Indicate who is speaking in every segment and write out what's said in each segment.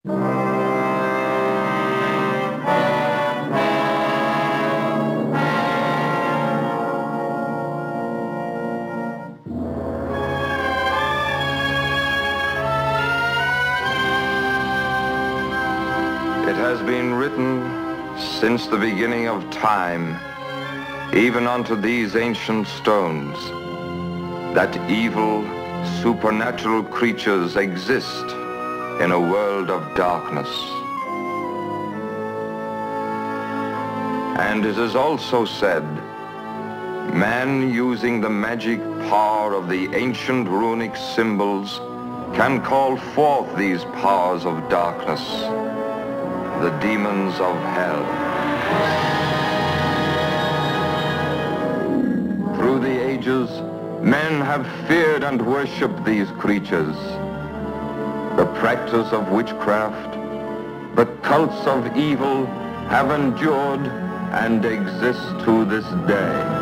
Speaker 1: It has been written since the beginning of time, even unto these ancient stones, that evil, supernatural creatures exist in a world of darkness. And it is also said, man, using the magic power of the ancient runic symbols, can call forth these powers of darkness, the demons of hell. Through the ages, men have feared and worshipped these creatures. The practice of witchcraft, the cults of evil have endured and exist to this day.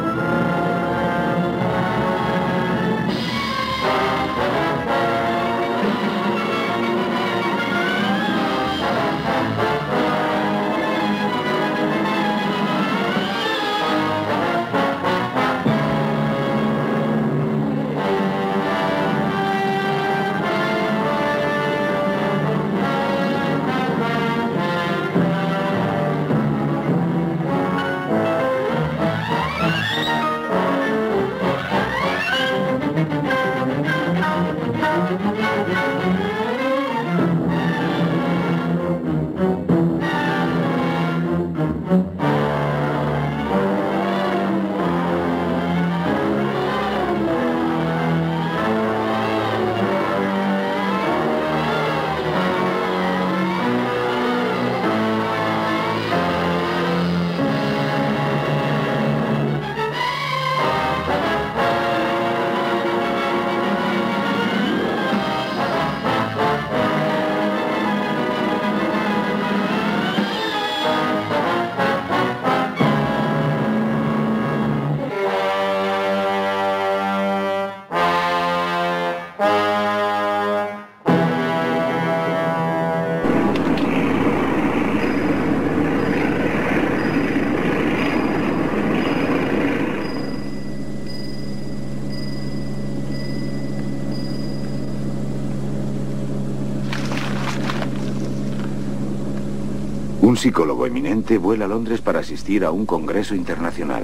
Speaker 2: Un psicólogo eminente vuela a Londres para asistir a un congreso internacional.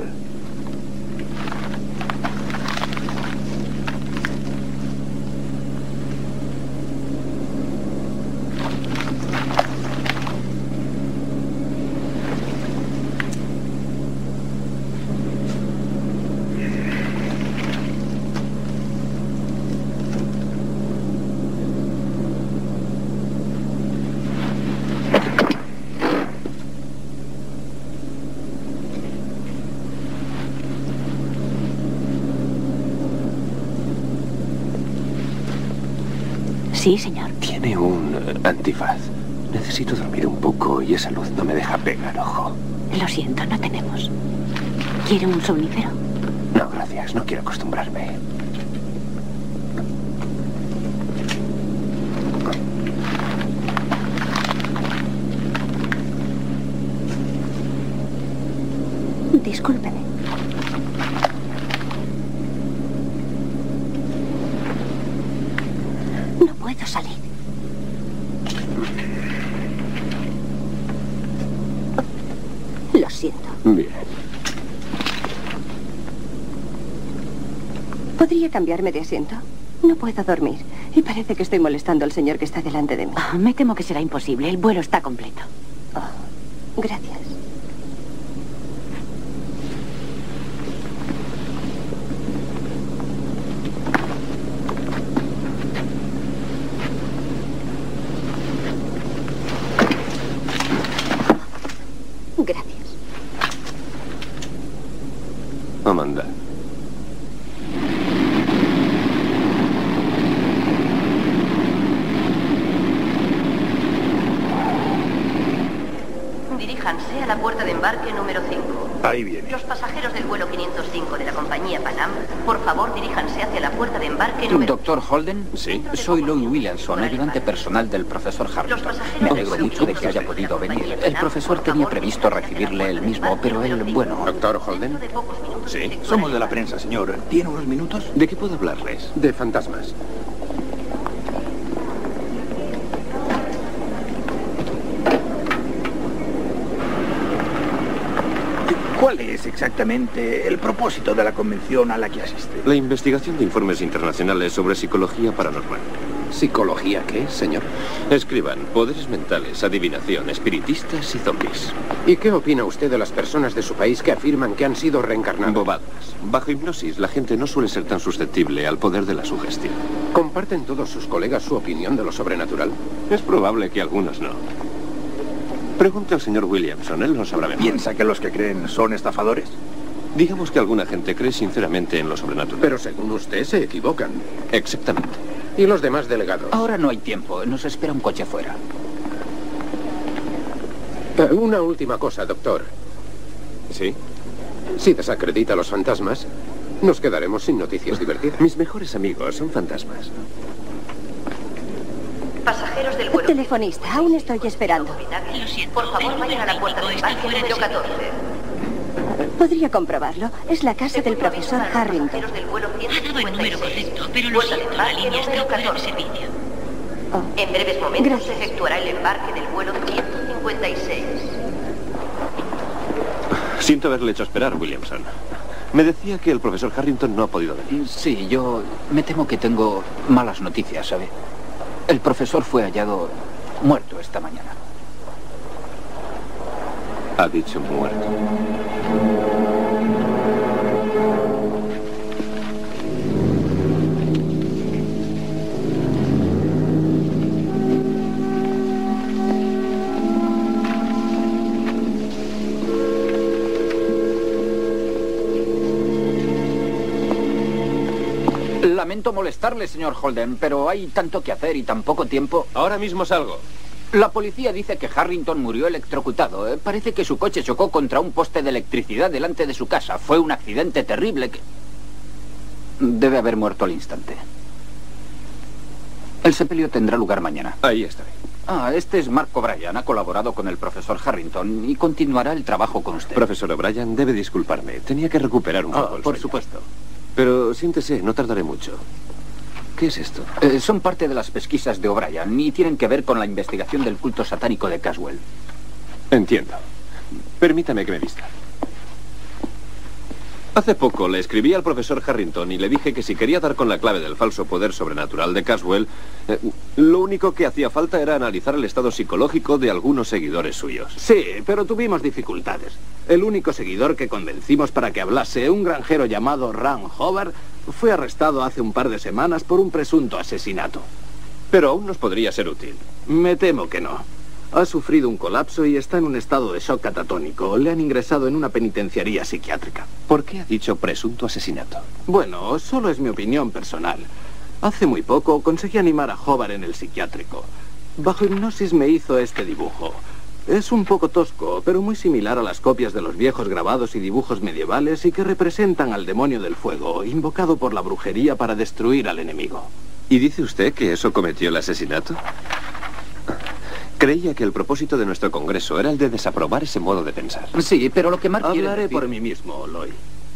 Speaker 3: Sí, señor.
Speaker 4: Tiene un antifaz. Necesito dormir un poco y esa luz no me deja pegar ojo.
Speaker 3: Lo siento, no tenemos. ¿Quiere un somnífero?
Speaker 4: No, gracias. No quiero acostumbrarme.
Speaker 3: Discúlpeme. No puedo salir. Lo siento.
Speaker 4: Bien.
Speaker 5: ¿Podría cambiarme de asiento? No puedo dormir. Y parece que estoy molestando al señor que está delante de mí.
Speaker 3: Me temo que será imposible. El vuelo está completo.
Speaker 5: Gracias. Gracias.
Speaker 4: Amanda.
Speaker 6: Diríjanse a la puerta de embarque número 5. Ahí viene.
Speaker 7: Los pasajeros del vuelo 505 de la compañía Panam, por favor diríjanse hacia la puerta de embarque número...
Speaker 8: ¿Doctor Holden?
Speaker 4: Sí.
Speaker 8: Soy Lloyd Williamson, ayudante personal del profesor Harrington. Me alegro mucho de que haya podido venir. El profesor tenía previsto recibirle él mismo, pero él, bueno...
Speaker 4: ¿Doctor Holden?
Speaker 6: Sí. Somos de la prensa, señor. ¿Tiene unos minutos?
Speaker 4: ¿De qué puedo hablarles? De fantasmas.
Speaker 6: ¿Cuál es exactamente el propósito de la convención a la que asiste?
Speaker 4: La investigación de informes internacionales sobre psicología paranormal. ¿Psicología qué, señor? Escriban poderes mentales, adivinación, espiritistas y zombies.
Speaker 9: ¿Y qué opina usted de las personas de su país que afirman que han sido reencarnadas?
Speaker 4: Bobadas. Bajo hipnosis, la gente no suele ser tan susceptible al poder de la sugestión.
Speaker 9: ¿Comparten todos sus colegas su opinión de lo sobrenatural?
Speaker 4: Es probable que algunos no. Pregunte al señor Williamson, él lo sabrá mejor.
Speaker 6: ¿Piensa que los que creen son estafadores?
Speaker 4: Digamos que alguna gente cree sinceramente en lo sobrenatural.
Speaker 9: Pero según usted se equivocan.
Speaker 4: Exactamente.
Speaker 9: ¿Y los demás delegados?
Speaker 8: Ahora no hay tiempo. Nos espera un coche fuera.
Speaker 9: Una última cosa, doctor.
Speaker 4: ¿Sí?
Speaker 9: Si desacredita a los fantasmas, nos quedaremos sin noticias divertidas.
Speaker 4: Mis mejores amigos son fantasmas.
Speaker 7: Pasajeros del vuelo...
Speaker 5: Telefonista, aún estoy esperando.
Speaker 7: Lo siento, por favor, vayan a la puerta de embarque número 14.
Speaker 5: Podría comprobarlo. Es la casa del profesor Harrington.
Speaker 7: Pasajeros del vuelo
Speaker 10: Ha dado el número
Speaker 7: 156.
Speaker 10: correcto, pero lo siento, la línea está fuera de servicio.
Speaker 7: En breves momentos
Speaker 5: Gracias.
Speaker 7: se efectuará el embarque del vuelo 156.
Speaker 4: Siento haberle hecho esperar, Williamson. Me decía que el profesor Harrington no ha podido venir.
Speaker 8: Sí, yo me temo que tengo malas noticias, ¿sabe? El profesor fue hallado muerto esta mañana.
Speaker 4: Ha dicho muerto.
Speaker 8: Lamento molestarle, señor Holden, pero hay tanto que hacer y tan poco tiempo.
Speaker 4: Ahora mismo salgo.
Speaker 8: La policía dice que Harrington murió electrocutado. Parece que su coche chocó contra un poste de electricidad delante de su casa. Fue un accidente terrible que... Debe haber muerto al instante. El sepelio tendrá lugar mañana.
Speaker 4: Ahí estaré.
Speaker 8: Este es Mark O'Brien. Ha colaborado con el profesor Harrington y continuará el trabajo con usted.
Speaker 4: Profesor O'Brien, debe disculparme. Tenía que recuperar un poco el
Speaker 8: por
Speaker 4: sueño.
Speaker 8: supuesto.
Speaker 4: Pero siéntese, no tardaré mucho. ¿Qué es esto?
Speaker 8: Son parte de las pesquisas de O'Brien y tienen que ver con la investigación del culto satánico de Caswell.
Speaker 4: Entiendo. Permítame que me vista. Hace poco le escribí al profesor Harrington y le dije que si quería dar con la clave del falso poder sobrenatural de Caswell, lo único que hacía falta era analizar el estado psicológico de algunos seguidores suyos.
Speaker 11: Sí, pero tuvimos dificultades. El único seguidor que convencimos para que hablase, un granjero llamado Ran Hobart, fue arrestado hace un par de semanas por un presunto asesinato.
Speaker 4: Pero aún nos podría ser útil.
Speaker 11: Me temo que no. Ha sufrido un colapso y está en un estado de shock catatónico. Le han ingresado en una penitenciaría psiquiátrica.
Speaker 4: ¿Por qué ha dicho presunto asesinato?
Speaker 11: Bueno, solo es mi opinión personal. Hace muy poco conseguí animar a Hobart en el psiquiátrico. Bajo hipnosis me hizo este dibujo. Es un poco tosco, pero muy similar a las copias de los viejos grabados y dibujos medievales y que representan al demonio del fuego, invocado por la brujería para destruir al enemigo.
Speaker 4: ¿Y dice usted que eso cometió el asesinato? Creía que el propósito de nuestro congreso era el de desaprobar ese modo de pensar.
Speaker 8: Sí, pero lo que Mark quiere
Speaker 11: Hablaré
Speaker 8: decir...
Speaker 11: por mí mismo, Lloyd.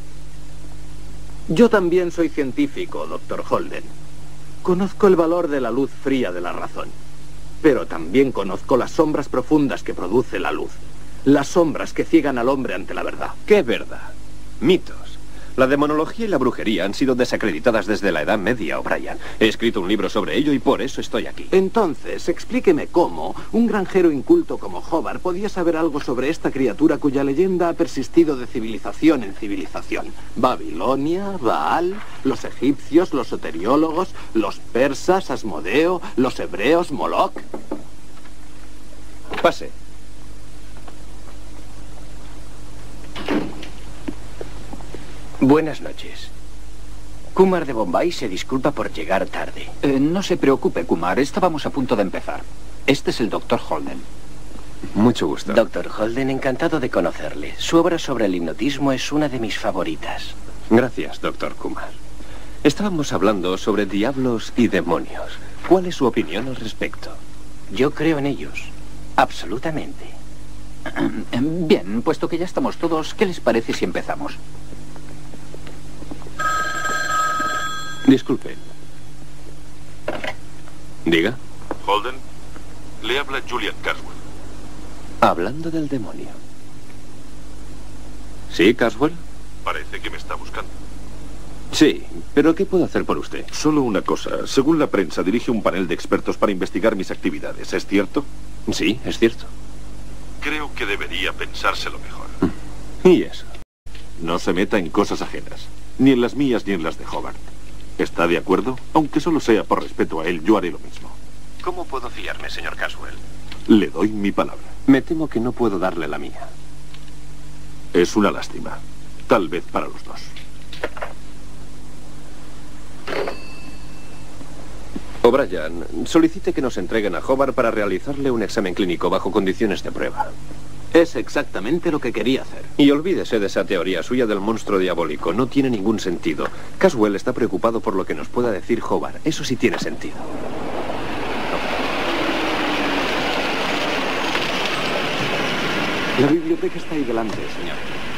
Speaker 11: Yo también soy científico, Dr. Holden. Conozco el valor de la luz fría de la razón. Pero también conozco las sombras profundas que produce la luz. Las sombras que ciegan al hombre ante la verdad.
Speaker 4: ¿Qué verdad? Mitos. La demonología y la brujería han sido desacreditadas desde la Edad Media, O'Brien. He escrito un libro sobre ello y por eso estoy aquí.
Speaker 11: Entonces, explíqueme cómo un granjero inculto como Hobart podía saber algo sobre esta criatura cuya leyenda ha persistido de civilización en civilización. Babilonia, Baal, los egipcios, los soteriólogos, los persas, Asmodeo, los hebreos, Moloch.
Speaker 4: Pase.
Speaker 12: Buenas noches. Kumar de Bombay se disculpa por llegar tarde.
Speaker 8: No se preocupe, Kumar. Estábamos a punto de empezar. Este es el Dr. Holden.
Speaker 4: Mucho gusto.
Speaker 12: Dr. Holden, encantado de conocerle. Su obra sobre el hipnotismo es una de mis favoritas.
Speaker 4: Gracias, Dr. Kumar. Estábamos hablando sobre diablos y demonios. ¿Cuál es su opinión al respecto?
Speaker 12: Yo creo en ellos. Absolutamente.
Speaker 8: Bien, puesto que ya estamos todos, ¿qué les parece si empezamos?
Speaker 4: Disculpe. Diga.
Speaker 13: Holden, le habla Julian Caswell.
Speaker 4: Hablando del demonio. ¿Sí, Caswell?
Speaker 13: Parece que me está buscando.
Speaker 4: Sí, pero ¿qué puedo hacer por usted?
Speaker 13: Solo una cosa. Según la prensa, dirige un panel de expertos para investigar mis actividades. ¿Es cierto?
Speaker 4: Sí, es cierto.
Speaker 13: Creo que debería pensárselo mejor.
Speaker 4: ¿Y eso?
Speaker 13: No se meta en cosas ajenas. Ni en las mías ni en las de Hobart. ¿Está de acuerdo? Aunque solo sea por respeto a él, yo haré lo mismo.
Speaker 4: ¿Cómo puedo fiarme, señor Caswell?
Speaker 13: Le doy mi palabra.
Speaker 4: Me temo que no puedo darle la mía.
Speaker 13: Es una lástima. Tal vez para los dos.
Speaker 4: O'Brien, solicite que nos entreguen a Hobart para realizarle un examen clínico bajo condiciones de prueba.
Speaker 11: Es exactamente lo que quería hacer.
Speaker 4: Y olvídese de esa teoría suya del monstruo diabólico. No tiene ningún sentido. Caswell está preocupado por lo que nos pueda decir Hobart. Eso sí tiene sentido.
Speaker 11: La biblioteca está ahí delante, señor.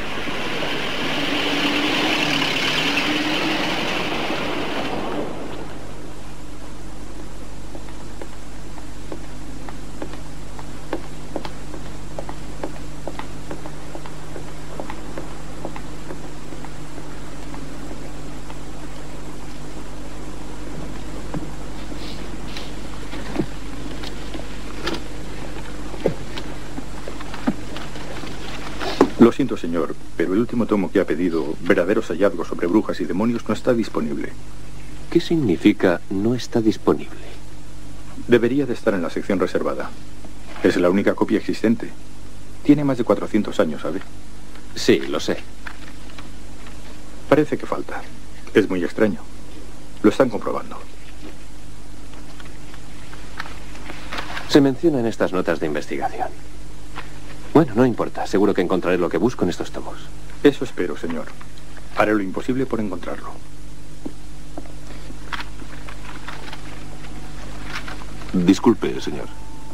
Speaker 14: Lo siento, señor, pero el último tomo que ha pedido, Verdaderos hallazgos sobre brujas y demonios, no está disponible.
Speaker 4: ¿Qué significa no está disponible?
Speaker 14: Debería de estar en la sección reservada. Es la única copia existente. Tiene más de 400 años, ¿sabe?
Speaker 4: Sí, lo sé.
Speaker 14: Parece que falta. Es muy extraño. Lo están comprobando.
Speaker 4: Se menciona en estas notas de investigación. Bueno, no importa. Seguro que encontraré lo que busco en estos tomos.
Speaker 14: Eso espero, señor. Haré lo imposible por encontrarlo.
Speaker 13: Disculpe, señor.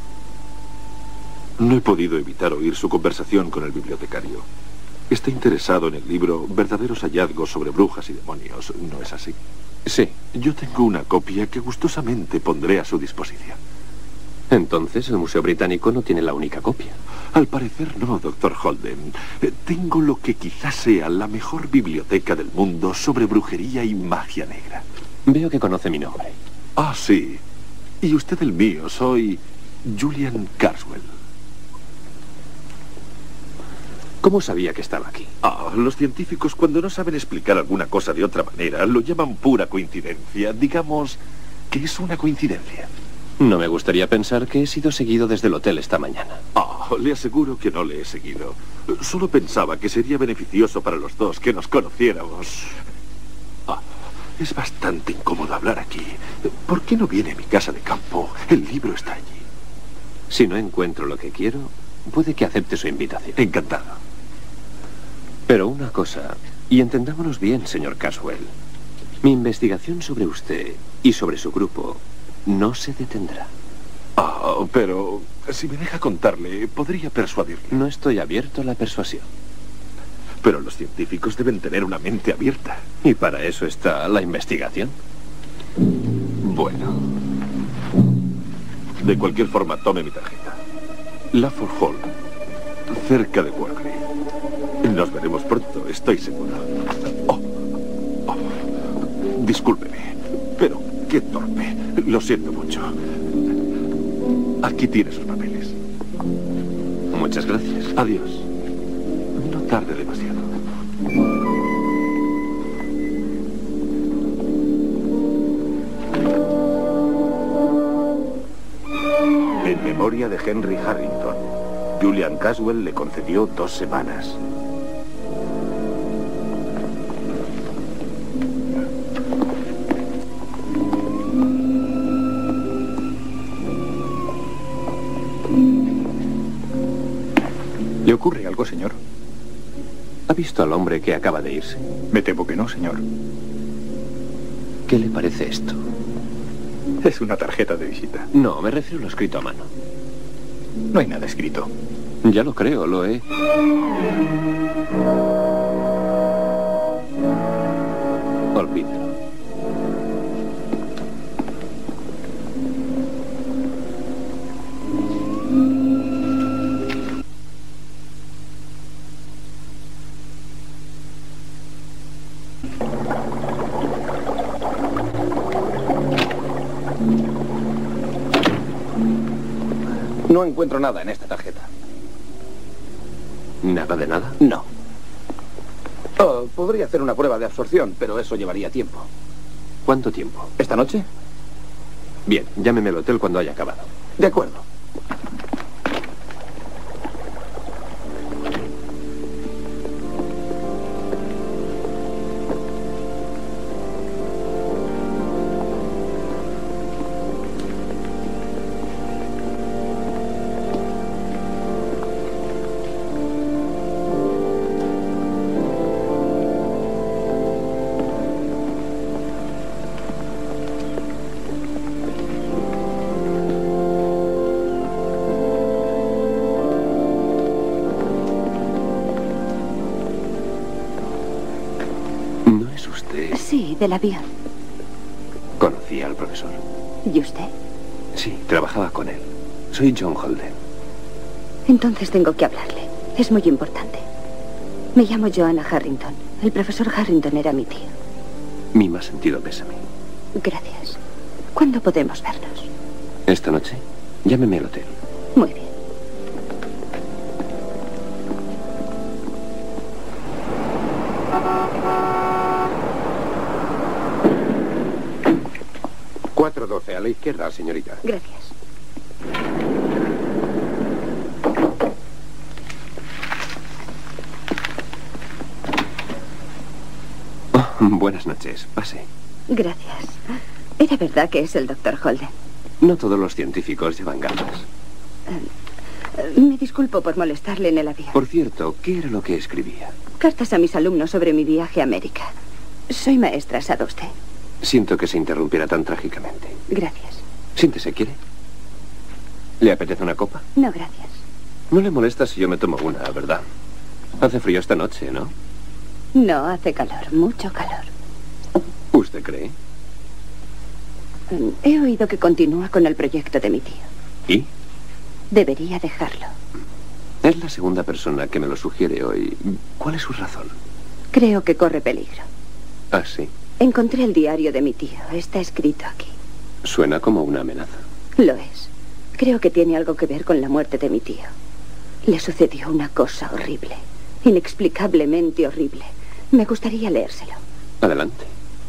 Speaker 13: No he podido evitar oír su conversación con el bibliotecario. Está interesado en el libro Verdaderos hallazgos sobre brujas y demonios, ¿no es así?
Speaker 4: Sí.
Speaker 13: Yo tengo una copia que gustosamente pondré a su disposición.
Speaker 4: Entonces, el Museo Británico no tiene la única copia.
Speaker 13: Al parecer no, Dr. Holden. Tengo lo que quizás sea la mejor biblioteca del mundo sobre brujería y magia negra.
Speaker 4: Veo que conoce mi nombre.
Speaker 13: Ah, sí. Y usted el mío. Soy Julian Caswell.
Speaker 4: ¿Cómo sabía que estaba aquí?
Speaker 13: Los científicos, cuando no saben explicar alguna cosa de otra manera, lo llaman pura coincidencia. Digamos que es una coincidencia.
Speaker 4: No me gustaría pensar que he sido seguido desde el hotel esta mañana.
Speaker 13: Le aseguro que no le he seguido. Solo pensaba que sería beneficioso para los dos que nos conociéramos. Es bastante incómodo hablar aquí. ¿Por qué no viene a mi casa de campo? El libro está allí.
Speaker 4: Si no encuentro lo que quiero, puede que acepte su invitación.
Speaker 13: Encantado.
Speaker 4: Pero una cosa, y entendámonos bien, señor Caswell. Mi investigación sobre usted y sobre su grupo no se detendrá.
Speaker 13: Pero si me deja contarle, podría persuadirle.
Speaker 4: No estoy abierto a la persuasión.
Speaker 13: Pero los científicos deben tener una mente abierta.
Speaker 4: Y para eso está la investigación.
Speaker 13: Bueno. De cualquier forma, tome mi tarjeta. Lafford Hall, cerca de Workley. Nos veremos pronto, estoy seguro. Discúlpeme, pero qué torpe. Lo siento mucho. Aquí tiene sus papeles.
Speaker 4: Muchas gracias.
Speaker 13: Adiós. No tarde demasiado.
Speaker 2: En memoria de Henry Harrington, Julian Caswell le concedió 2 semanas.
Speaker 14: ¿Le ocurre algo, señor?
Speaker 4: ¿Ha visto al hombre que acaba de irse?
Speaker 14: Me temo que no, señor.
Speaker 4: ¿Qué le parece esto?
Speaker 14: Es una tarjeta de visita.
Speaker 4: No, me refiero a lo escrito a mano.
Speaker 14: No hay nada escrito.
Speaker 4: Ya lo creo, lo he... Olvídalo.
Speaker 8: No encuentro nada en esta tarjeta.
Speaker 4: ¿Nada de nada?
Speaker 8: No. Oh, podría hacer una prueba de absorción, pero eso llevaría tiempo.
Speaker 4: ¿Cuánto tiempo?
Speaker 8: ¿Esta noche?
Speaker 4: Bien, llámeme al hotel cuando haya acabado.
Speaker 8: De acuerdo.
Speaker 3: Sí, del avión.
Speaker 4: ¿Conocía al profesor?
Speaker 3: ¿Y usted?
Speaker 4: Sí, trabajaba con él. Soy John Holden.
Speaker 3: Entonces tengo que hablarle. Es muy importante. Me llamo Joanna Harrington. El profesor Harrington era mi tío.
Speaker 4: Mi más sentido pésame.
Speaker 3: Gracias. ¿Cuándo podemos vernos?
Speaker 4: ¿Esta noche? Llámeme al hotel.
Speaker 3: Muy bien.
Speaker 9: ...412 a la izquierda, señorita.
Speaker 3: Gracias.
Speaker 4: Oh, buenas noches. Pase.
Speaker 3: Gracias. ¿Era verdad que es el doctor Holden?
Speaker 4: No todos los científicos llevan gafas.
Speaker 3: Me disculpo por molestarle en el avión.
Speaker 4: Por cierto, ¿qué era lo que escribía?
Speaker 3: Cartas a mis alumnos sobre mi viaje a América. Soy maestra, ¿sabe usted?
Speaker 4: Siento que se interrumpiera tan trágicamente.
Speaker 3: Gracias.
Speaker 4: Siéntese, ¿quiere? ¿Le apetece una copa?
Speaker 3: No, gracias.
Speaker 4: No le molesta si yo me tomo una, ¿verdad? Hace frío esta noche, ¿no?
Speaker 3: No, hace calor, mucho calor.
Speaker 4: ¿Usted cree?
Speaker 3: He oído que continúa con el proyecto de mi tío.
Speaker 4: ¿Y?
Speaker 3: Debería dejarlo.
Speaker 4: Es la segunda persona que me lo sugiere hoy. ¿Cuál es su razón?
Speaker 3: Creo que corre peligro.
Speaker 4: Ah, sí.
Speaker 3: Encontré el diario de mi tío. Está escrito aquí.
Speaker 4: Suena como una amenaza.
Speaker 3: Lo es. Creo que tiene algo que ver con la muerte de mi tío. Le sucedió una cosa horrible. Inexplicablemente horrible. Me gustaría leérselo.
Speaker 4: Adelante.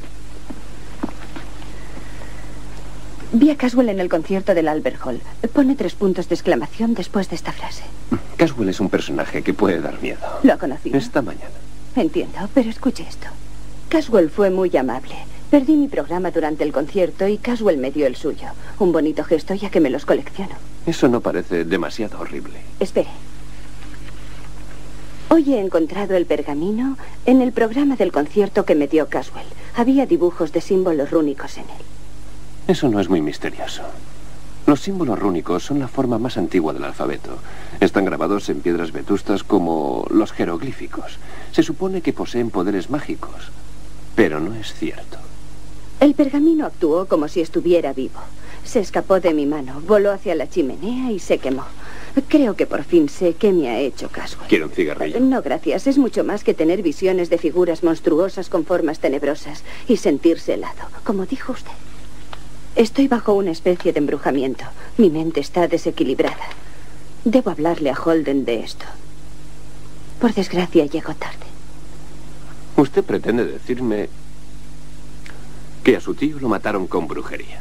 Speaker 3: Vi a Caswell en el concierto del Albert Hall. Pone 3 puntos de exclamación después de esta frase.
Speaker 4: Caswell es un personaje que puede dar miedo.
Speaker 3: ¿Lo ha conocido?
Speaker 4: Esta mañana.
Speaker 3: Entiendo, pero escuche esto. Caswell fue muy amable. Perdí mi programa durante el concierto y Caswell me dio el suyo. Un bonito gesto, ya que me los colecciono.
Speaker 4: Eso no parece demasiado horrible.
Speaker 3: Espere. Hoy he encontrado el pergamino en el programa del concierto que me dio Caswell. Había dibujos de símbolos rúnicos en él.
Speaker 4: Eso no es muy misterioso. Los símbolos rúnicos son la forma más antigua del alfabeto. Están grabados en piedras vetustas como los jeroglíficos. Se supone que poseen poderes mágicos, pero no es cierto.
Speaker 3: El pergamino actuó como si estuviera vivo. Se escapó de mi mano, voló hacia la chimenea y se quemó. Creo que por fin sé qué me ha hecho Caswell.
Speaker 4: ¿Quiere un cigarrillo?
Speaker 3: No, gracias. Es mucho más que tener visiones de figuras monstruosas con formas tenebrosas y sentirse helado, como dijo usted. Estoy bajo una especie de embrujamiento. Mi mente está desequilibrada. Debo hablarle a Holden de esto. Por desgracia, llego tarde.
Speaker 4: Usted pretende decirme que a su tío lo mataron con brujería.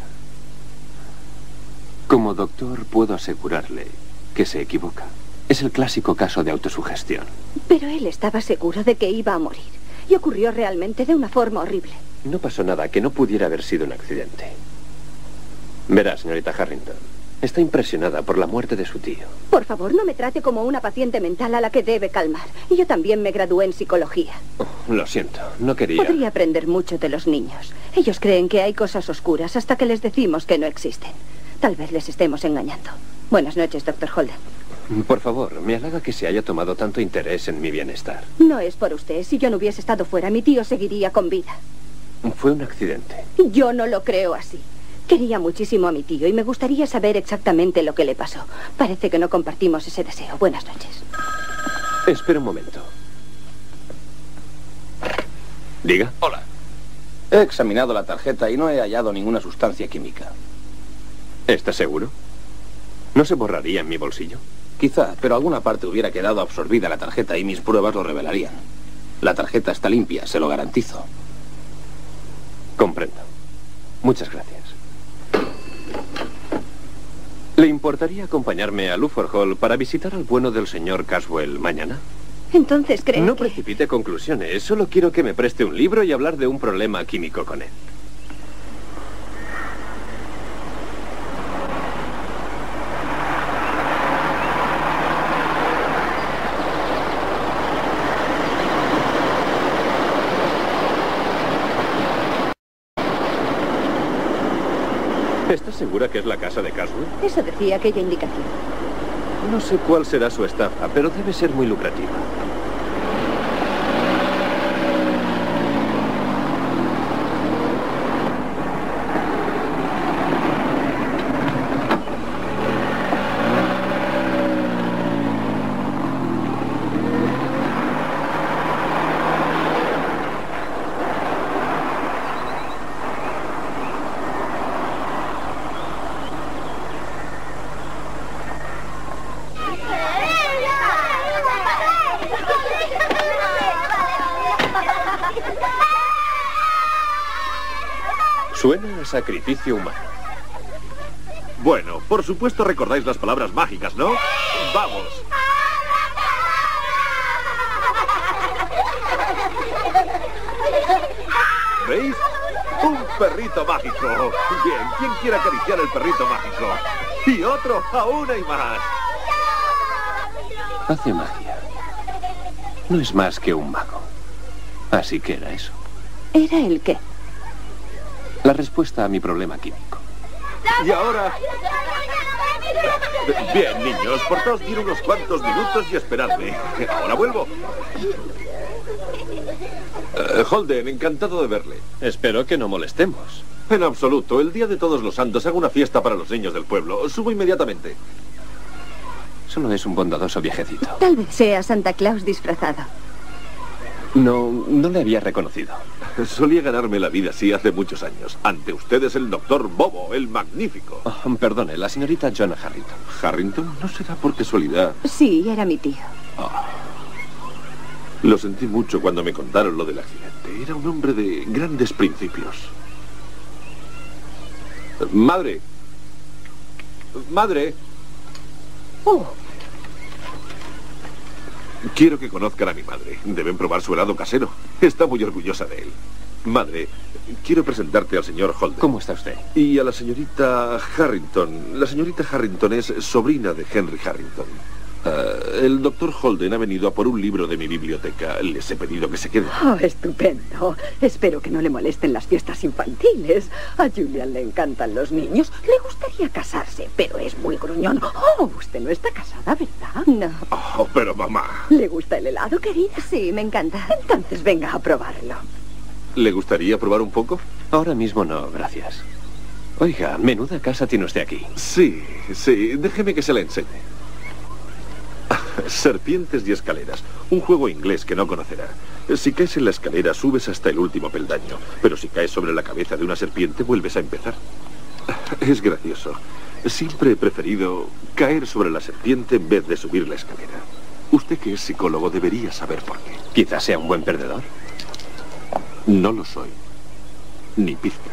Speaker 4: Como doctor, puedo asegurarle que se equivoca. Es el clásico caso de autosugestión.
Speaker 3: Pero él estaba seguro de que iba a morir. Y ocurrió realmente de una forma horrible.
Speaker 4: No pasó nada que no pudiera haber sido un accidente. Verá, señorita Harrington, Está impresionada por la muerte de su tío.
Speaker 3: Por favor, no me trate como una paciente mental a la que debe calmar. Y yo también me gradué en psicología.
Speaker 4: Oh, lo siento, no quería...
Speaker 3: Podría aprender mucho de los niños. Ellos creen que hay cosas oscuras hasta que les decimos que no existen. Tal vez les estemos engañando. Buenas noches, Dr. Holden.
Speaker 4: Por favor, me halaga que se haya tomado tanto interés en mi bienestar.
Speaker 3: No es por usted. Si yo no hubiese estado fuera, mi tío seguiría con vida.
Speaker 4: Fue un accidente.
Speaker 3: Yo no lo creo así. Quería muchísimo a mi tío y me gustaría saber exactamente lo que le pasó. Parece que no compartimos ese deseo. Buenas noches.
Speaker 4: Espera un momento. Diga.
Speaker 15: Hola. He examinado la tarjeta y no he hallado ninguna sustancia química.
Speaker 4: ¿Estás seguro? ¿No se borraría en mi bolsillo?
Speaker 15: Quizá, pero alguna parte hubiera quedado absorbida la tarjeta y mis pruebas lo revelarían. La tarjeta está limpia, se lo garantizo.
Speaker 4: Comprendo. Muchas gracias. ¿Le importaría acompañarme a Luford Hall para visitar al bueno del señor Caswell mañana?
Speaker 3: Entonces creo
Speaker 4: No precipite conclusiones. Solo quiero que me preste un libro y hablar de un problema químico con él. ¿Estás segura que es la casa de Caswell?
Speaker 3: Eso decía aquella indicación.
Speaker 4: No sé cuál será su estafa, pero debe ser muy lucrativa. Suena a sacrificio humano.
Speaker 13: Bueno, por supuesto recordáis las palabras mágicas, ¿no? ¡Vamos! ¿Veis? ¡Un perrito mágico! Bien, ¿quién quiere acariciar el perrito mágico? Y otro, aún hay más.
Speaker 4: Hace magia. No es más que un mago. Así que era eso.
Speaker 3: ¿Era el qué?
Speaker 4: La respuesta a mi problema químico.
Speaker 13: Y ahora... Bien, niños, portaos bien unos cuantos minutos y esperadme. Ahora vuelvo. Holden, encantado de verle.
Speaker 4: Espero que no molestemos.
Speaker 13: En absoluto. El día de Todos los Santos hago una fiesta para los niños del pueblo. Subo inmediatamente.
Speaker 4: Solo es un bondadoso viejecito.
Speaker 3: Tal vez sea Santa Claus disfrazado.
Speaker 4: No le había reconocido.
Speaker 13: Solía ganarme la vida así hace muchos años. Ante ustedes el doctor Bobo, el magnífico.
Speaker 4: Oh, perdone, la señorita John Harrington.
Speaker 13: ¿Harrington? ¿No será por casualidad?
Speaker 3: Sí, era mi tío.
Speaker 13: Oh. Lo sentí mucho cuando me contaron lo del accidente. Era un hombre de grandes principios. Madre. Madre.
Speaker 3: Oh.
Speaker 13: Quiero que conozcan a mi madre. Deben probar su helado casero. Está muy orgullosa de él. Madre, quiero presentarte al señor Holden.
Speaker 4: ¿Cómo está usted?
Speaker 13: Y a la señorita Harrington. La señorita Harrington es sobrina de Henry Harrington. El doctor Holden ha venido a por un libro de mi biblioteca. Les he pedido que se queden.
Speaker 16: Oh, estupendo. Espero que no le molesten las fiestas infantiles. A Julian le encantan los niños. Le gustaría casarse, pero es muy gruñón. Oh, usted no está casada, ¿verdad?
Speaker 3: No.
Speaker 13: Oh, pero mamá.
Speaker 16: ¿Le gusta el helado, querida?
Speaker 3: Sí, me encanta.
Speaker 16: Entonces venga a probarlo.
Speaker 13: ¿Le gustaría probar un poco?
Speaker 4: Ahora mismo no, gracias. Oiga, menuda casa tiene usted aquí.
Speaker 13: Sí, déjeme que se la enseñe. Serpientes y escaleras. Un juego inglés que no conocerá. Si caes en la escalera, subes hasta el último peldaño. Pero si caes sobre la cabeza de una serpiente, vuelves a empezar. Es gracioso. Siempre he preferido caer sobre la serpiente en vez de subir la escalera. Usted, que es psicólogo, debería saber por qué.
Speaker 4: Quizás sea un buen perdedor.
Speaker 13: No lo soy. Ni pizca.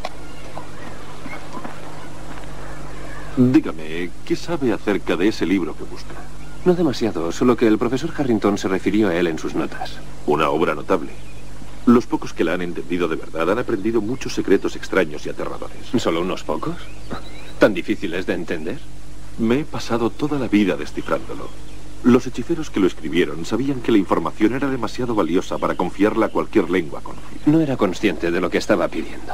Speaker 13: Dígame, ¿qué sabe acerca de ese libro que busca?
Speaker 4: No demasiado, solo que el profesor Harrington se refirió a él en sus notas.
Speaker 13: Una obra notable. Los pocos que la han entendido de verdad han aprendido muchos secretos extraños y aterradores.
Speaker 4: ¿Solo unos pocos? ¿Tan difíciles de entender?
Speaker 13: Me he pasado toda la vida descifrándolo. Los hechiceros que lo escribieron sabían que la información era demasiado valiosa para confiarla a cualquier lengua conocida.
Speaker 4: No era consciente de lo que estaba pidiendo.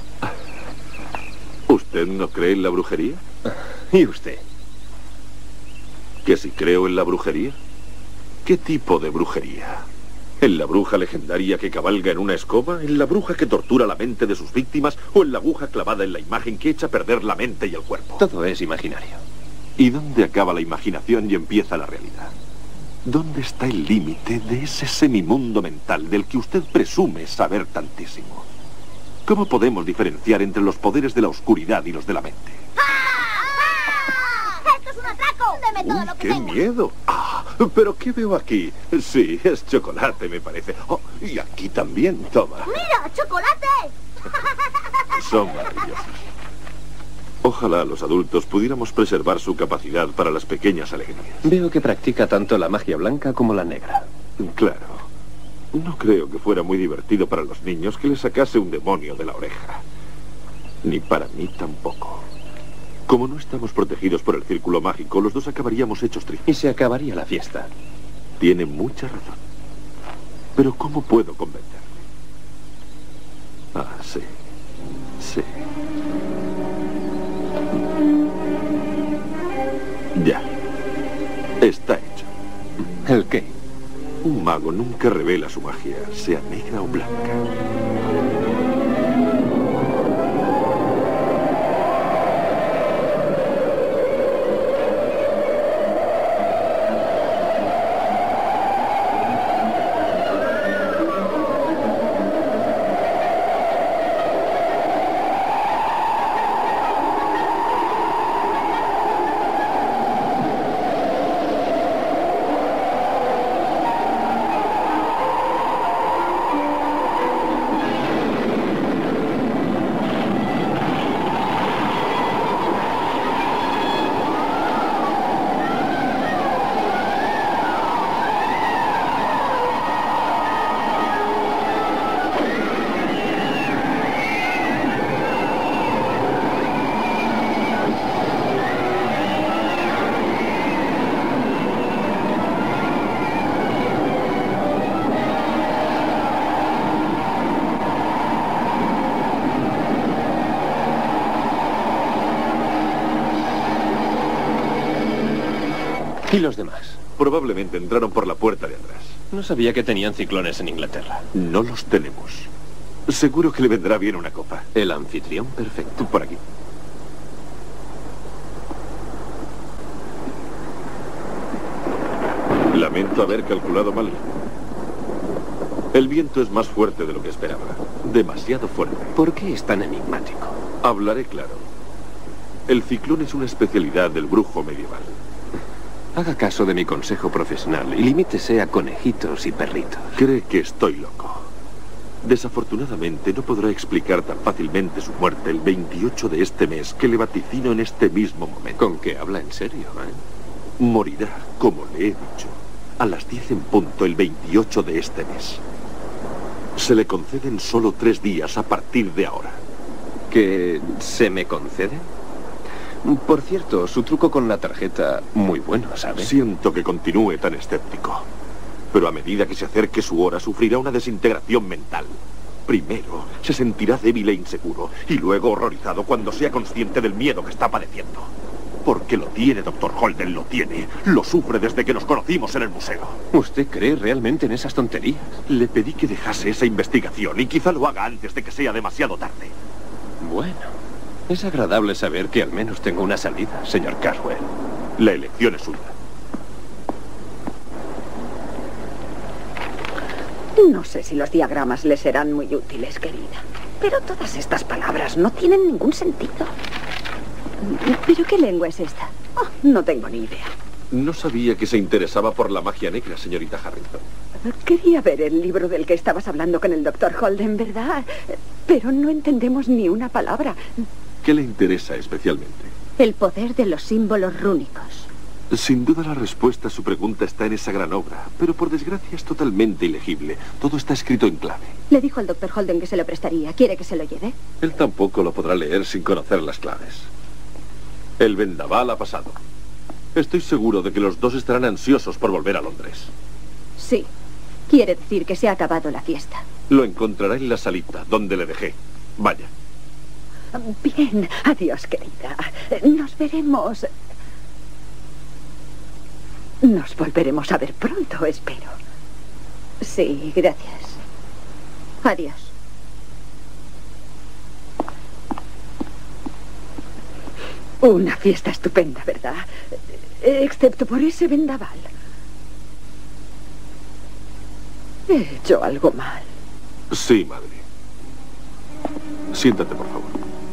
Speaker 13: ¿Usted no cree en la brujería?
Speaker 4: ¿Y usted?
Speaker 13: ¿Que si creo en la brujería? ¿Qué tipo de brujería? ¿En la bruja legendaria que cabalga en una escoba? ¿En la bruja que tortura la mente de sus víctimas? ¿O en la aguja clavada en la imagen que echa a perder la mente y el cuerpo?
Speaker 4: Todo es imaginario.
Speaker 13: ¿Y dónde acaba la imaginación y empieza la realidad? ¿Dónde está el límite de ese semimundo mental del que usted presume saber tantísimo? ¿Cómo podemos diferenciar entre los poderes de la oscuridad y los de la mente?
Speaker 17: ¡Esto es un atraco! ¡Deme todo lo que
Speaker 13: ¡Qué
Speaker 17: tengo!
Speaker 13: miedo! ¿Pero qué veo aquí? Sí, es chocolate, me parece. Oh, y aquí también, toma.
Speaker 17: ¡Mira, chocolate!
Speaker 13: Son maravillosos. Ojalá los adultos pudiéramos preservar su capacidad para las pequeñas alegrías.
Speaker 4: Veo que practica tanto la magia blanca como la negra.
Speaker 13: Claro. No creo que fuera muy divertido para los niños que les sacase un demonio de la oreja. Ni para mí tampoco. Como no estamos protegidos por el círculo mágico, los dos acabaríamos hechos tristes.
Speaker 4: Y se acabaría la fiesta.
Speaker 13: Tiene mucha razón. Pero ¿cómo puedo convencerle? Ah, sí. Sí. Ya. Está hecho.
Speaker 4: ¿El qué?
Speaker 13: Un mago nunca revela su magia, sea negra o blanca.
Speaker 4: ¿Y los demás?
Speaker 13: Probablemente entraron por la puerta de atrás.
Speaker 4: No sabía que tenían ciclones en Inglaterra.
Speaker 13: No los tenemos. Seguro que le vendrá bien una copa.
Speaker 4: El anfitrión perfecto.
Speaker 13: Por aquí. Lamento haber calculado mal. El viento es más fuerte de lo que esperaba. Demasiado fuerte.
Speaker 4: ¿Por qué es tan enigmático?
Speaker 13: Hablaré claro. El ciclón es una especialidad del brujo medieval.
Speaker 4: Haga caso de mi consejo profesional y limítese a conejitos y perritos.
Speaker 13: Cree que estoy loco. Desafortunadamente no podrá explicar tan fácilmente su muerte el 28 de este mes que le vaticino en este mismo momento.
Speaker 4: ¿Con qué habla en serio,
Speaker 13: Morirá, como le he dicho, a las 10 en punto el 28 de este mes. Se le conceden solo 3 días a partir de ahora.
Speaker 4: ¿Que se me concede? Por cierto, su truco con la tarjeta, muy bueno, ¿sabe?
Speaker 13: Siento que continúe tan escéptico. Pero a medida que se acerque su hora, sufrirá una desintegración mental. Primero, se sentirá débil e inseguro, y luego horrorizado cuando sea consciente del miedo que está padeciendo. Porque lo tiene, Dr. Holden, lo tiene. Lo sufre desde que nos conocimos en el museo.
Speaker 4: ¿Usted cree realmente en esas tonterías?
Speaker 13: Le pedí que dejase esa investigación, y quizá lo haga antes de que sea demasiado tarde.
Speaker 4: Bueno. Es agradable saber que al menos tengo una salida, señor Caswell.
Speaker 13: La elección es suya.
Speaker 16: No sé si los diagramas le serán muy útiles, querida. Pero todas estas palabras no tienen ningún sentido.
Speaker 3: ¿Pero qué lengua es esta?
Speaker 16: Oh, no tengo ni idea.
Speaker 13: No sabía que se interesaba por la magia negra, señorita Harrington.
Speaker 16: Quería ver el libro del que estabas hablando con el Dr. Holden, ¿verdad? Pero no entendemos ni una palabra.
Speaker 13: ¿Qué le interesa especialmente?
Speaker 3: El poder de los símbolos rúnicos.
Speaker 13: Sin duda la respuesta a su pregunta está en esa gran obra, pero por desgracia es totalmente ilegible. Todo está escrito en clave.
Speaker 3: Le dijo al Dr. Holden que se lo prestaría. ¿Quiere que se lo lleve?
Speaker 13: Él tampoco lo podrá leer sin conocer las claves. El vendaval ha pasado. Estoy seguro de que los dos estarán ansiosos por volver a Londres.
Speaker 3: Sí. Quiere decir que se ha acabado la fiesta.
Speaker 13: Lo encontrará en la salita, donde le dejé. Vaya.
Speaker 16: Bien, adiós, querida. Nos veremos. Nos volveremos a ver pronto, espero.
Speaker 3: Sí, gracias. Adiós.
Speaker 16: Una fiesta estupenda, ¿verdad? Excepto por ese vendaval. He hecho algo mal.
Speaker 13: Sí, madre. Siéntate, por favor.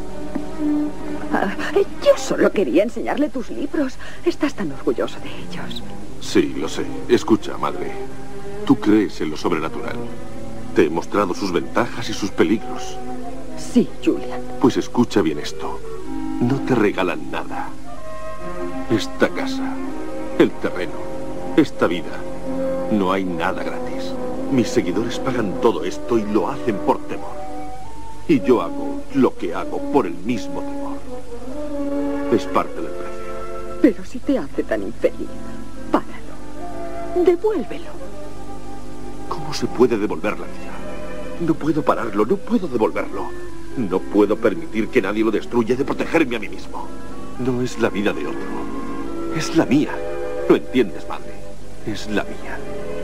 Speaker 16: Yo solo quería enseñarle tus libros. Estás tan orgulloso de ellos.
Speaker 13: Sí, lo sé. Escucha, madre. Tú crees en lo sobrenatural. Te he mostrado sus ventajas y sus peligros.
Speaker 16: Sí, Julian.
Speaker 13: Pues escucha bien esto. No te regalan nada. Esta casa, el terreno, esta vida. No hay nada gratis. Mis seguidores pagan todo esto y lo hacen por temor. Y yo hago lo que hago por el mismo temor. Es parte del precio.
Speaker 16: Pero si te hace tan infeliz, páralo. Devuélvelo.
Speaker 13: ¿Cómo se puede devolver la vida? No puedo pararlo, no puedo devolverlo. No puedo permitir que nadie lo destruya. He de protegerme a mí mismo. No es la vida de otro. Es la mía. ¿Lo entiendes, madre? Es la mía.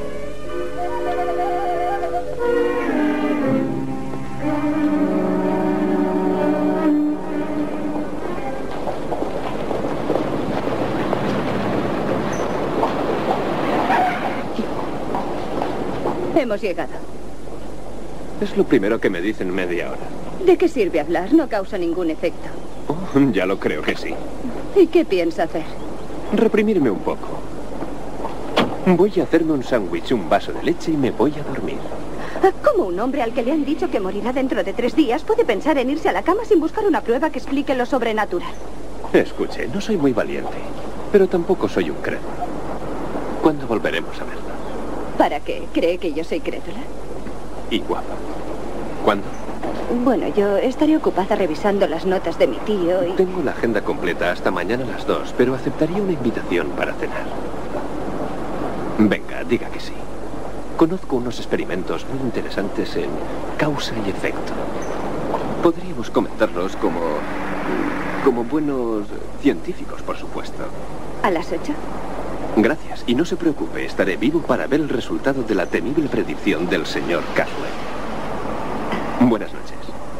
Speaker 3: Hemos llegado.
Speaker 4: Es lo primero que me dicen media hora.
Speaker 3: ¿De qué sirve hablar? No causa ningún efecto.
Speaker 4: Oh, ya lo creo que sí.
Speaker 3: ¿Y qué piensa hacer?
Speaker 4: Reprimirme un poco. Voy a hacerme un sándwich, un vaso de leche y me voy a dormir.
Speaker 3: ¿Cómo un hombre al que le han dicho que morirá dentro de 3 días puede pensar en irse a la cama sin buscar una prueba que explique lo sobrenatural?
Speaker 4: Escuche, no soy muy valiente, pero tampoco soy un crédulo. ¿Cuándo volveremos a verlo?
Speaker 3: ¿Para qué? ¿Cree que yo soy crédula?
Speaker 4: Y guapa. ¿Cuándo?
Speaker 3: Bueno, yo estaré ocupada revisando las notas de mi tío y...
Speaker 4: Tengo la agenda completa hasta mañana a las 2, pero aceptaría una invitación para cenar. Venga, diga que sí. Conozco unos experimentos muy interesantes en causa y efecto. Podríamos comentarlos como buenos científicos, por supuesto.
Speaker 3: ¿A las 8?
Speaker 4: Gracias. Y no se preocupe, estaré vivo para ver el resultado de la temible predicción del señor Caswell. Buenas noches.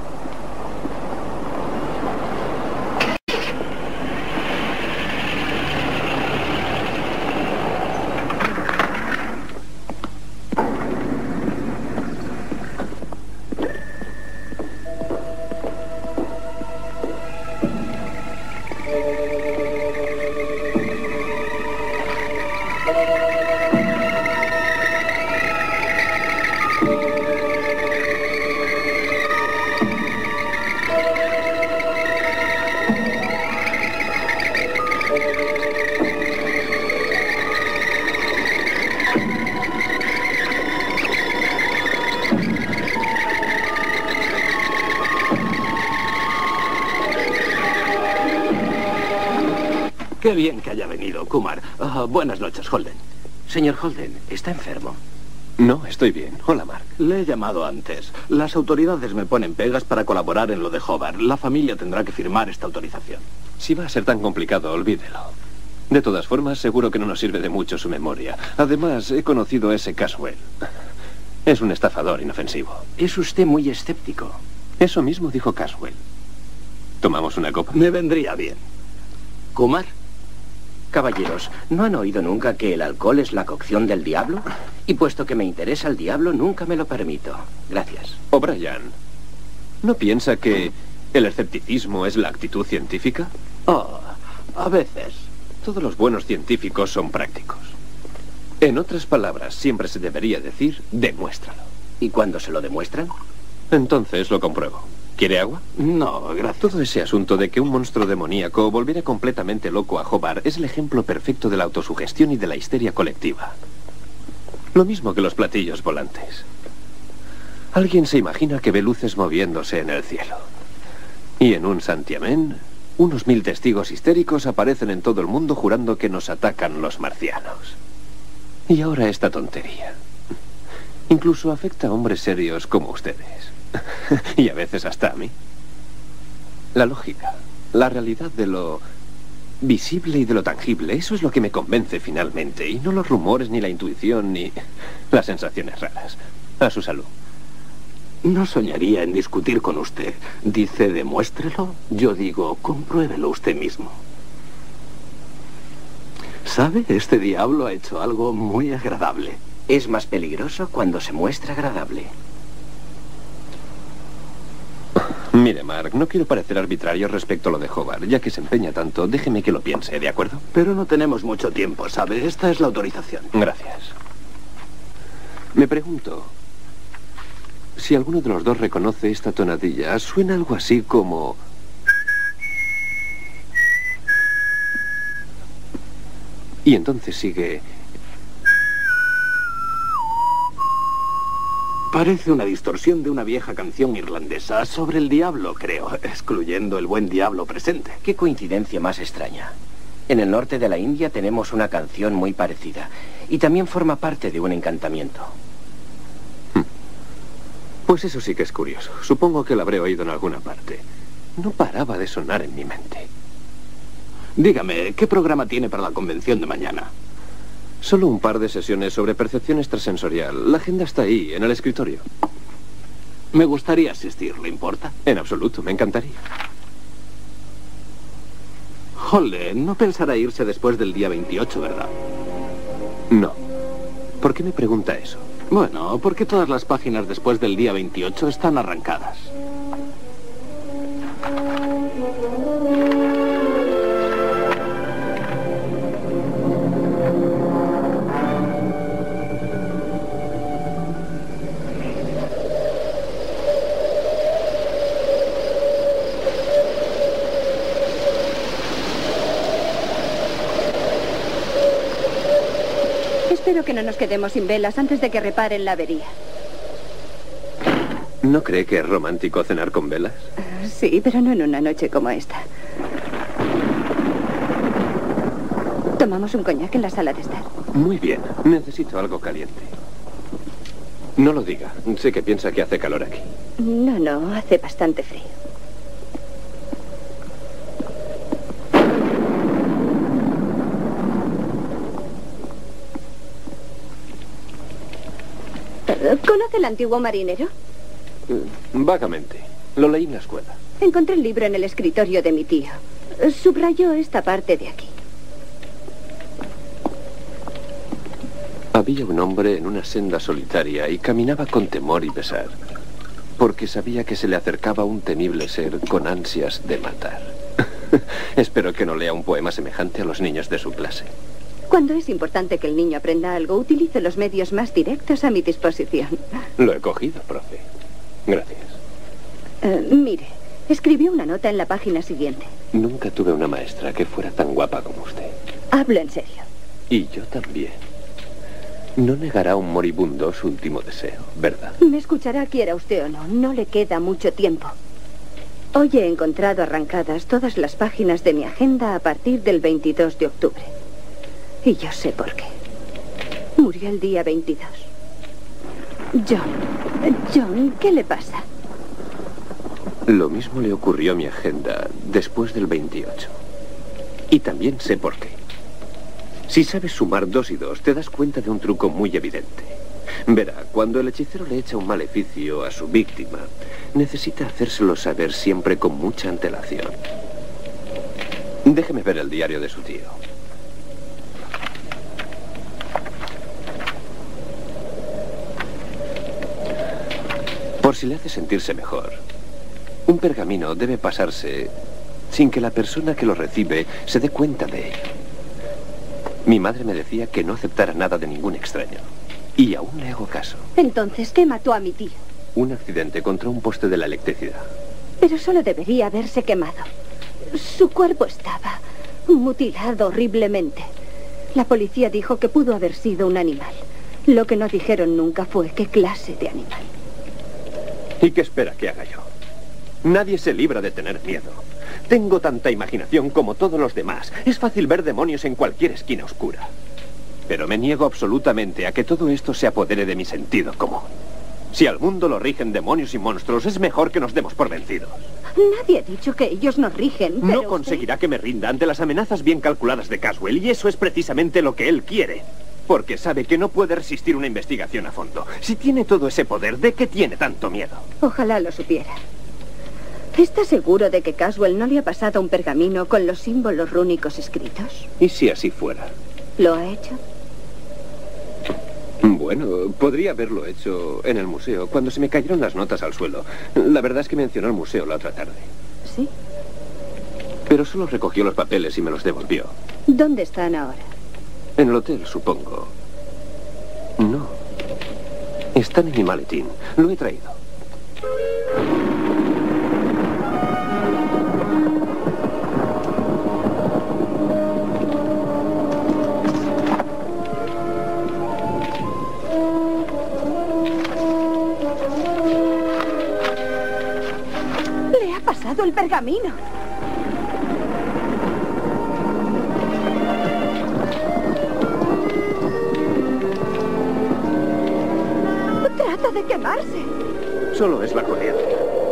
Speaker 11: Qué bien que haya venido, Kumar. Buenas noches, Holden.
Speaker 12: Señor Holden, ¿está enfermo?
Speaker 4: No, estoy bien. Hola, Mark.
Speaker 11: Le he llamado antes. Las autoridades me ponen pegas para colaborar en lo de Hobart. La familia tendrá que firmar esta autorización.
Speaker 4: Si va a ser tan complicado, olvídelo. De todas formas, seguro que no nos sirve de mucho su memoria. Además, he conocido a ese Caswell. Es un estafador inofensivo.
Speaker 12: Es usted muy escéptico.
Speaker 4: Eso mismo dijo Caswell. ¿Tomamos una copa?
Speaker 11: Me vendría bien. ¿Kumar?
Speaker 12: Caballeros, ¿no han oído nunca que el alcohol es la cocción del diablo? Y puesto que me interesa el diablo, nunca me lo permito. Gracias.
Speaker 4: O'Brien, ¿no piensa que el escepticismo es la actitud científica?
Speaker 11: Oh, a veces.
Speaker 4: Todos los buenos científicos son prácticos. En otras palabras, siempre se debería decir, demuéstralo.
Speaker 12: ¿Y cuando se lo demuestran?
Speaker 4: Entonces lo compruebo. ¿Quiere agua?
Speaker 11: No, gracias.
Speaker 4: Todo ese asunto de que un monstruo demoníaco volviera completamente loco a Hobart es el ejemplo perfecto de la autosugestión y de la histeria colectiva. Lo mismo que los platillos volantes. Alguien se imagina que ve luces moviéndose en el cielo. Y en un santiamén Unos 1000 testigos histéricos aparecen en todo el mundo jurando que nos atacan los marcianos. Y ahora esta tontería. Incluso afecta a hombres serios como ustedes. Y a veces hasta a mí. La lógica, la realidad de lo visible y de lo tangible, eso es lo que me convence finalmente. Y no los rumores, ni la intuición, ni las sensaciones raras. A su salud.
Speaker 11: No soñaría en discutir con usted. Dice, demuéstrelo. Yo digo, compruébelo usted mismo. ¿Sabe? Este diablo ha hecho algo muy agradable.
Speaker 12: Es más peligroso cuando se muestra agradable.
Speaker 4: Mire, Mark, no quiero parecer arbitrario respecto a lo de Hobart. Ya que se empeña tanto, déjeme que lo piense, ¿de acuerdo?
Speaker 11: Pero no tenemos mucho tiempo, ¿sabe? Esta es la autorización.
Speaker 4: Gracias. Me pregunto... si alguno de los dos reconoce esta tonadilla, suena algo así como... y entonces sigue...
Speaker 11: Parece una distorsión de una vieja canción irlandesa sobre el diablo, creo, excluyendo el buen diablo presente.
Speaker 12: Qué coincidencia más extraña. En el norte de la India tenemos una canción muy parecida y también forma parte de un encantamiento.
Speaker 4: Pues eso sí que es curioso. Supongo que la habré oído en alguna parte. No paraba de sonar en mi mente.
Speaker 11: Dígame, ¿qué programa tiene para la convención de mañana?
Speaker 4: Solo un par de sesiones sobre percepción extrasensorial. La agenda está ahí, en el escritorio.
Speaker 11: Me gustaría asistir, ¿le importa?
Speaker 4: En absoluto, me encantaría.
Speaker 11: Jole, no pensará irse después del día 28, ¿verdad?
Speaker 4: No. ¿Por qué me pregunta eso?
Speaker 11: Bueno, porque todas las páginas después del día 28 están arrancadas.
Speaker 3: Espero que no nos quedemos sin velas antes de que reparen la avería.
Speaker 4: ¿No cree que es romántico cenar con velas?
Speaker 3: Sí, pero no en una noche como esta. ¿Tomamos un coñac en la sala de estar?
Speaker 4: Muy bien. Necesito algo caliente. No lo diga. Sé que piensa que hace calor aquí.
Speaker 3: No, hace bastante frío. ¿Conoce el antiguo marinero?
Speaker 4: Vagamente. Lo leí en la escuela.
Speaker 3: Encontré el libro en el escritorio de mi tío. Subrayó esta parte de aquí.
Speaker 4: Había un hombre en una senda solitaria y caminaba con temor y pesar, porque sabía que se le acercaba un temible ser con ansias de matar. Espero que no lea un poema semejante a los niños de su clase.
Speaker 3: Cuando es importante que el niño aprenda algo, utilizo los medios más directos a mi disposición.
Speaker 4: Lo he cogido, profe. Gracias.
Speaker 3: Mire, escribió una nota en la página siguiente.
Speaker 4: Nunca tuve una maestra que fuera tan guapa como usted.
Speaker 3: Hablo en serio.
Speaker 4: Y yo también. No negará a un moribundo su último deseo, ¿verdad?
Speaker 3: Me escuchará quiera usted o no. No le queda mucho tiempo. Hoy he encontrado arrancadas todas las páginas de mi agenda a partir del 22 de octubre. Y yo sé por qué. Murió el día 22. John, ¿qué le pasa?
Speaker 4: Lo mismo le ocurrió a mi agenda después del 28. Y también sé por qué. Si sabes sumar 2 y 2, te das cuenta de un truco muy evidente. Verá, cuando el hechicero le echa un maleficio a su víctima, necesita hacérselo saber siempre con mucha antelación. Déjeme ver el diario de su tío. Por si le hace sentirse mejor, un pergamino debe pasarse sin que la persona que lo recibe se dé cuenta de ello. Mi madre me decía que no aceptara nada de ningún extraño. Y aún le hago caso.
Speaker 3: Entonces, ¿qué mató a mi tío?
Speaker 4: Un accidente contra un poste de la electricidad.
Speaker 3: Pero solo debería haberse quemado. Su cuerpo estaba mutilado horriblemente. La policía dijo que pudo haber sido un animal. Lo que no dijeron nunca fue qué clase de animal.
Speaker 4: ¿Y qué espera que haga yo? Nadie se libra de tener miedo. Tengo tanta imaginación como todos los demás. Es fácil ver demonios en cualquier esquina oscura. Pero me niego absolutamente a que todo esto se apodere de mi sentido común. Si al mundo lo rigen demonios y monstruos, es mejor que nos demos por vencidos.
Speaker 3: Nadie ha dicho que ellos nos rigen, pero
Speaker 4: No conseguirá que me rinda ante las amenazas bien calculadas de Caswell, y eso es precisamente lo que él quiere. Porque sabe que no puede resistir una investigación a fondo. Si tiene todo ese poder, ¿de qué tiene tanto miedo?
Speaker 3: Ojalá lo supiera. ¿Está seguro de que Caswell no le ha pasado un pergamino con los símbolos rúnicos escritos?
Speaker 4: ¿Y si así fuera?
Speaker 3: ¿Lo ha hecho?
Speaker 4: Bueno, podría haberlo hecho en el museo, cuando se me cayeron las notas al suelo. La verdad es que mencionó el museo la otra tarde.
Speaker 3: ¿Sí?
Speaker 4: Pero solo recogió los papeles y me los devolvió.
Speaker 3: ¿Dónde están ahora?
Speaker 4: En el hotel, supongo. No. Están en mi maletín. Lo he traído.
Speaker 3: Le ha pasado el pergamino. Trata de quemarse.
Speaker 4: Solo es la corriente.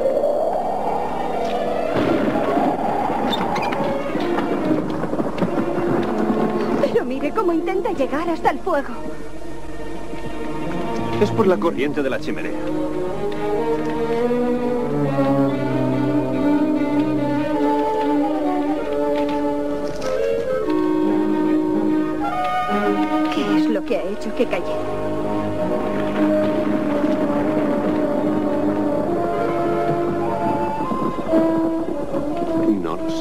Speaker 3: Pero mire cómo intenta llegar hasta el fuego.
Speaker 4: Es por la corriente de la chimenea.
Speaker 3: ¿Qué es lo que ha hecho que cayera?
Speaker 4: No lo sé.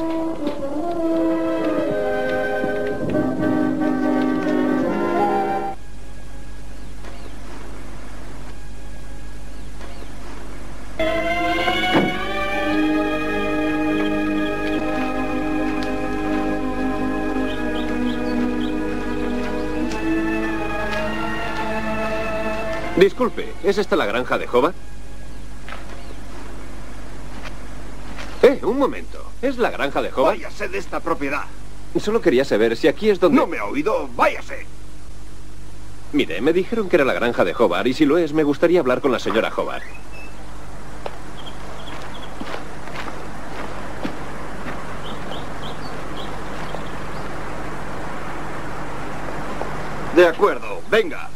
Speaker 4: Disculpe, ¿es esta la granja de Hobart? Un momento. ¿Es la granja de Hobart?
Speaker 9: Váyase de esta propiedad.
Speaker 4: Solo quería saber si aquí es donde...
Speaker 9: No me ha oído. Váyase.
Speaker 4: Mire, me dijeron que era la granja de Hobart, y si lo es, me gustaría hablar con la señora Hobart.
Speaker 9: De acuerdo, venga.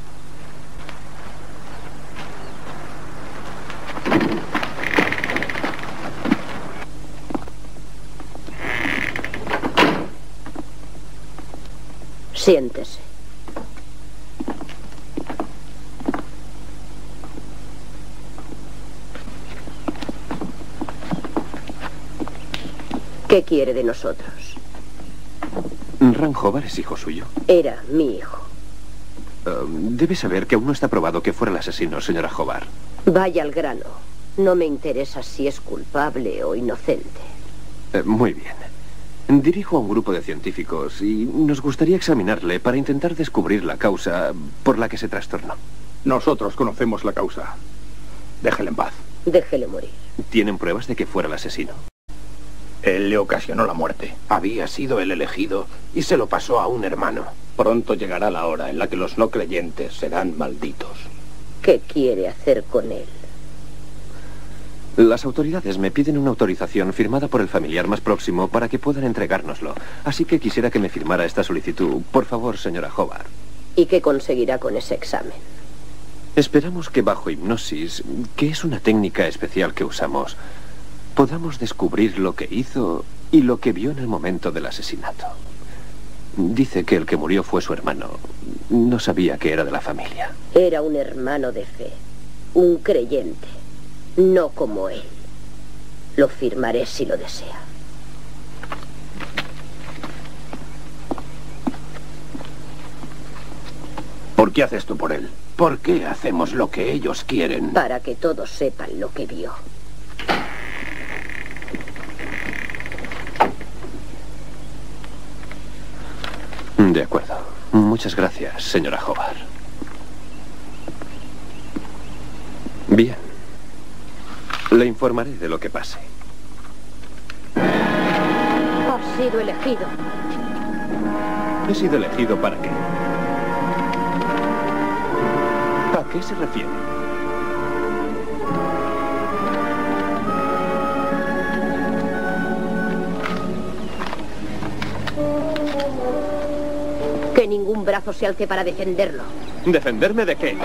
Speaker 18: Siéntese. ¿Qué quiere de nosotros?
Speaker 4: ¿Ran Hobart es hijo suyo?
Speaker 18: Era mi hijo.
Speaker 4: Debe saber que aún no está probado que fuera el asesino, señora Hobart.
Speaker 18: Vaya al grano. No me interesa si es culpable o inocente.
Speaker 4: Muy bien. Dirijo a un grupo de científicos y nos gustaría examinarle para intentar descubrir la causa por la que se trastornó.
Speaker 14: Nosotros conocemos la causa. Déjele en paz.
Speaker 18: Déjele morir.
Speaker 4: ¿Tienen pruebas de que fuera el asesino?
Speaker 14: Él le ocasionó la muerte.
Speaker 15: Había sido el elegido y se lo pasó a un hermano. Pronto llegará la hora en la que los no creyentes serán malditos.
Speaker 18: ¿Qué quiere hacer con él?
Speaker 4: Las autoridades me piden una autorización firmada por el familiar más próximo para que puedan entregárnoslo. Así que quisiera que me firmara esta solicitud. Por favor, señora Hobart.
Speaker 18: ¿Y qué conseguirá con ese examen?
Speaker 4: Esperamos que bajo hipnosis, que es una técnica especial que usamos, podamos descubrir lo que hizo y lo que vio en el momento del asesinato. Dice que el que murió fue su hermano. No sabía que era de la familia.
Speaker 18: Era un hermano de fe, un creyente. No como él. Lo firmaré si lo desea.
Speaker 15: ¿Por qué haces tú por él? ¿Por qué hacemos lo que ellos quieren?
Speaker 18: Para que todos sepan lo que vio.
Speaker 4: De acuerdo. Muchas gracias, señora Hobart. Bien. Le informaré de lo que pase.
Speaker 18: Has sido elegido.
Speaker 4: ¿He sido elegido para qué? ¿A qué se refiere?
Speaker 18: Que ningún brazo se alce para defenderlo.
Speaker 4: ¿Defenderme de qué?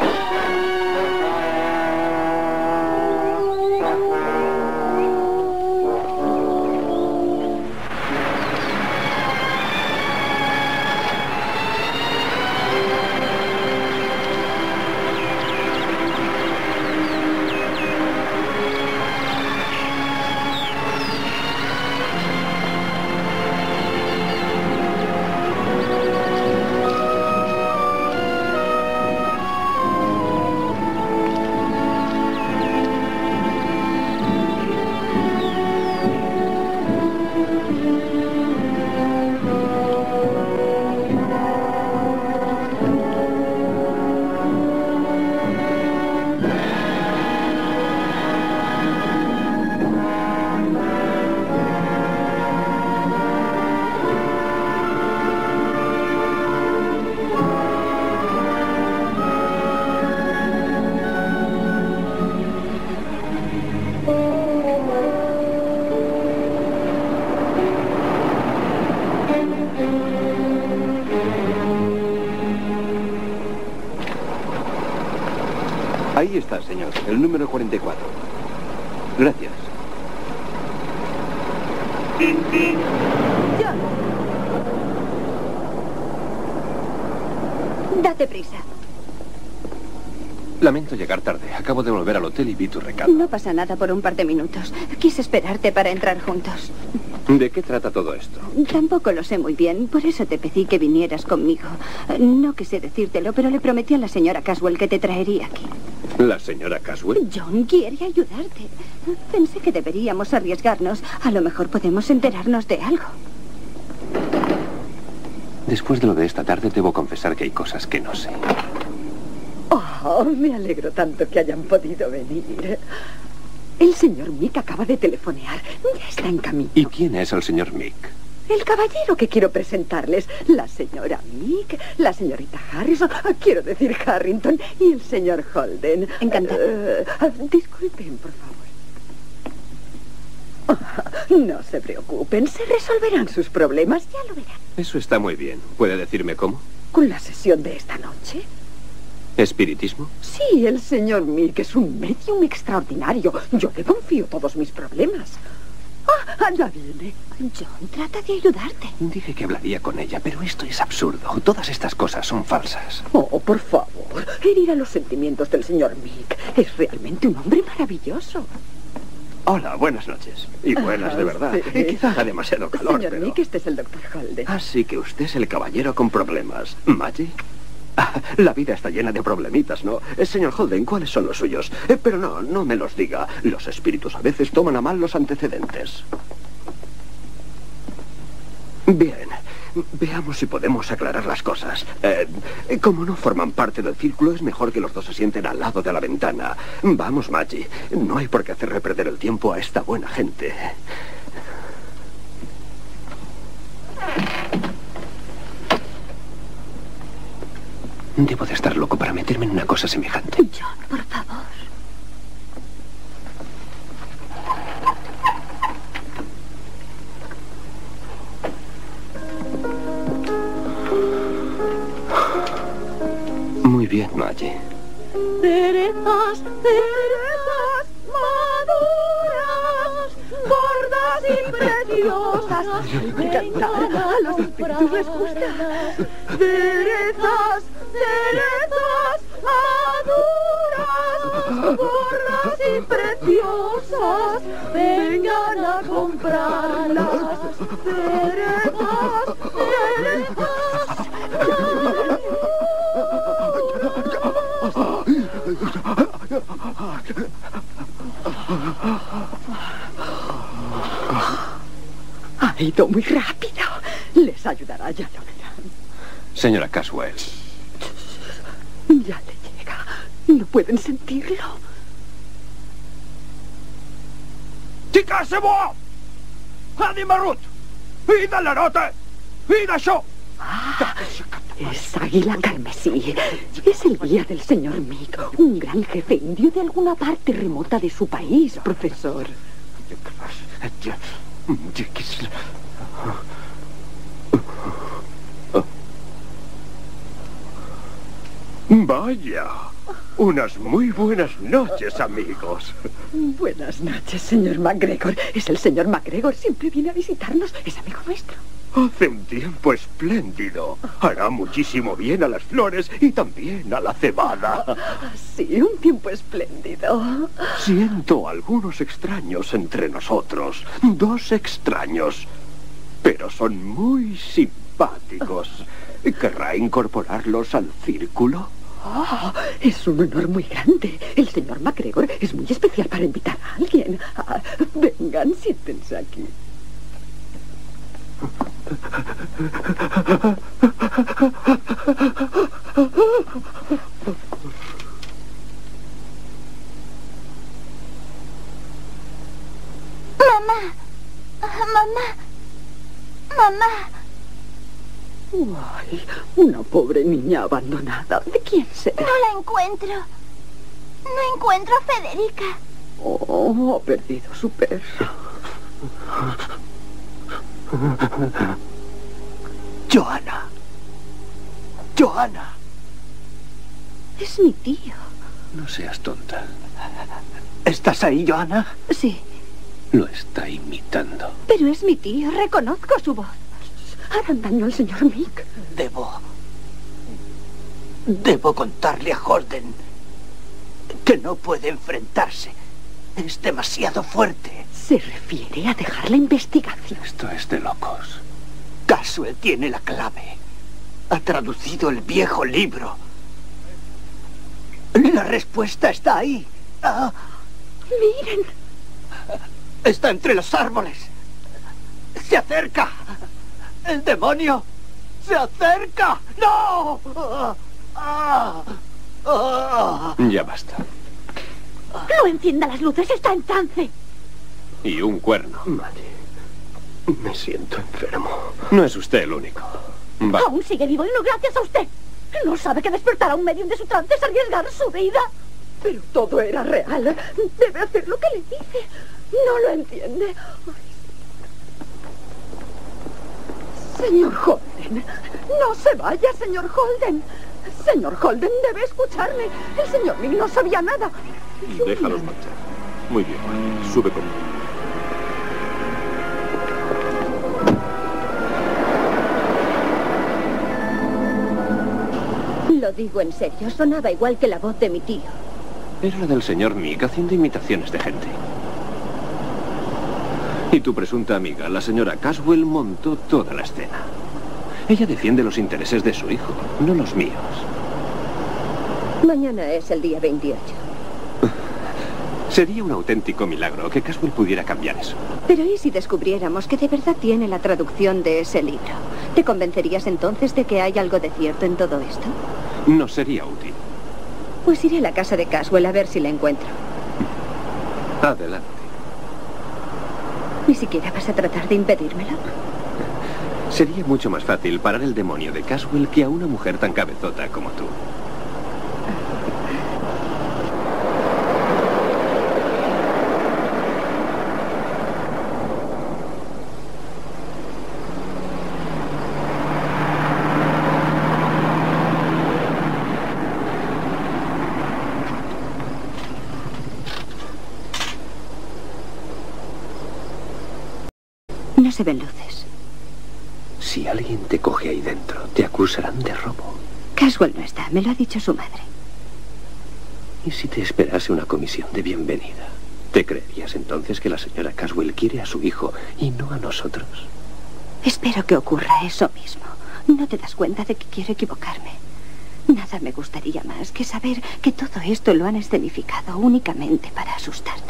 Speaker 4: Ahí está, señor. El número 44. Gracias.
Speaker 3: John. Date prisa.
Speaker 4: Lamento llegar tarde. Acabo de volver al hotel y vi tu recado.
Speaker 3: No pasa nada por un par de minutos. Quise esperarte para entrar juntos.
Speaker 4: ¿De qué trata todo esto?
Speaker 3: Tampoco lo sé muy bien, por eso te pedí que vinieras conmigo. No quise decírtelo, pero le prometí a la señora Caswell que te traería aquí.
Speaker 4: ¿La señora Caswell?
Speaker 3: John quiere ayudarte. Pensé que deberíamos arriesgarnos. A lo mejor podemos enterarnos de algo.
Speaker 4: Después de lo de esta tarde, debo confesar que hay cosas que no sé.
Speaker 16: Oh, me alegro tanto que hayan podido venir. El señor Mick acaba de telefonear. Ya está en camino.
Speaker 4: ¿Y quién es el señor Mick?
Speaker 16: El caballero que quiero presentarles. La señora Mick, la señorita Harrison, quiero decir Harrington, y el señor Holden.
Speaker 3: Encantada.
Speaker 16: Disculpen, por favor. No se preocupen, se resolverán sus problemas, ya lo verán.
Speaker 4: Eso está muy bien. ¿Puede decirme cómo?
Speaker 16: ¿Con la sesión de esta noche?
Speaker 4: ¿Espiritismo?
Speaker 16: Sí, el señor Mick es un medium extraordinario. Yo le confío todos mis problemas. ¡Ah, ya viene!
Speaker 3: John, trata de ayudarte.
Speaker 4: Dije que hablaría con ella, pero esto es absurdo. Todas estas cosas son falsas.
Speaker 16: Oh, por favor. Herir a los sentimientos del señor Mick. Es realmente un hombre maravilloso.
Speaker 19: Hola, buenas noches. Y buenas, de verdad.
Speaker 16: Sí.
Speaker 19: Y quizá haga demasiado calor,
Speaker 16: Señor
Speaker 19: pero...
Speaker 16: Mick, este es el doctor Holden.
Speaker 19: Así que usted es el caballero con problemas. ¿Maggie? La vida está llena de problemitas, ¿no? Señor Holden, ¿cuáles son los suyos? Pero no me los diga. Los espíritus a veces toman a mal los antecedentes. Bien, veamos si podemos aclarar las cosas. Como no forman parte del círculo, es mejor que los dos se sienten al lado de la ventana. Vamos, Maggie, no hay por qué hacerle perder el tiempo a esta buena gente.
Speaker 4: Debo de estar loco para meterme en una cosa semejante.
Speaker 3: John, por favor.
Speaker 4: Muy bien, Maggie.
Speaker 17: Cerezas, cerezas maduras, gordas y preciosas.
Speaker 16: Cantar, a los espíritus les gusta.
Speaker 17: Cerezas, cerezas maduras, gordas y preciosas, vengan a comprarlas. Cerezas, cerezas.
Speaker 16: Ha ido muy rápido. Les ayudará, ya lo verán.
Speaker 4: Señora Caswell.
Speaker 16: Ya le llega. ¿No pueden sentirlo?
Speaker 19: ¡Chicas, c'est moi! ¡Hadi Marut! I de l'erote! I d'això!
Speaker 16: Es Águila Carmesí. Es el guía del señor Mick, un gran jefe indio de alguna parte remota de su país, profesor.
Speaker 19: Vaya, unas muy buenas noches, amigos.
Speaker 16: Buenas noches, señor MacGregor. Es el señor MacGregor. Siempre viene a visitarnos. Es amigo nuestro.
Speaker 19: Hace un tiempo espléndido. Hará muchísimo bien a las flores y también a la cebada.
Speaker 16: Sí, un tiempo espléndido.
Speaker 19: Siento algunos extraños entre nosotros. 2 extraños. Pero son muy simpáticos. ¿Querrá incorporarlos al círculo?
Speaker 16: Oh, es un honor muy grande. El señor MacGregor es muy especial para invitar a alguien. Vengan, siéntense aquí.
Speaker 17: Mamá. Mamá. Mamá.
Speaker 16: Ay, una pobre niña abandonada. ¿De quién será?
Speaker 17: No la encuentro. No encuentro a Federica.
Speaker 16: Oh, ha perdido su perro.
Speaker 19: Johanna. Johanna.
Speaker 3: Es mi tío.
Speaker 4: No seas tonta.
Speaker 19: ¿Estás ahí, Johanna?
Speaker 3: Sí.
Speaker 4: Lo está imitando.
Speaker 3: Pero es mi tío. Reconozco su voz.
Speaker 16: Harán daño al señor Mick.
Speaker 19: Debo contarle a Holden que no puede enfrentarse. Es demasiado fuerte.
Speaker 16: Se refiere a dejar la investigación.
Speaker 4: Esto es de locos.
Speaker 19: Caswell tiene la clave. Ha traducido el viejo libro. La respuesta está ahí.
Speaker 16: Miren.
Speaker 19: Está entre los árboles. Se acerca. ¡El demonio se acerca! ¡No!
Speaker 4: Ya basta.
Speaker 17: No encienda las luces, está en trance.
Speaker 4: Y un cuerno.
Speaker 19: Madre, me siento enfermo.
Speaker 4: No es usted el único. Va.
Speaker 17: Aún sigue vivo y no gracias a usted. ¿No sabe que despertar a un medium de su trance es arriesgar su vida?
Speaker 16: Pero todo era real. Debe hacer lo que le dice. No lo entiende. Señor Holden, no se vaya, señor Holden. Señor Holden, debe escucharme. El señor Mick no sabía nada.
Speaker 13: Déjalos marchar. Muy bien, sube conmigo.
Speaker 3: Lo digo en serio, sonaba igual que la voz de mi tío.
Speaker 4: Era la del señor Mick haciendo imitaciones de gente. Y tu presunta amiga, la señora Caswell, montó toda la escena. Ella defiende los intereses de su hijo, no los míos.
Speaker 3: Mañana es el día 28.
Speaker 4: Sería un auténtico milagro que Caswell pudiera cambiar eso.
Speaker 3: Pero ¿y si descubriéramos que de verdad tiene la traducción de ese libro? ¿Te convencerías entonces de que hay algo de cierto en todo esto?
Speaker 4: No sería útil.
Speaker 3: Pues iré a la casa de Caswell a ver si la encuentro.
Speaker 4: Adelante.
Speaker 3: ¿Ni siquiera vas a tratar de impedírmelo?
Speaker 4: Sería mucho más fácil parar el demonio de Caswell que a una mujer tan cabezota como tú.
Speaker 3: No se ven luces.
Speaker 4: Si alguien te coge ahí dentro, te acusarán de robo.
Speaker 3: Caswell no está, me lo ha dicho su madre.
Speaker 4: ¿Y si te esperase una comisión de bienvenida? ¿Te creerías entonces que la señora Caswell quiere a su hijo y no a nosotros?
Speaker 3: Espero que ocurra eso mismo. ¿No te das cuenta de que quiero equivocarme? Nada me gustaría más que saber que todo esto lo han escenificado únicamente para asustarte.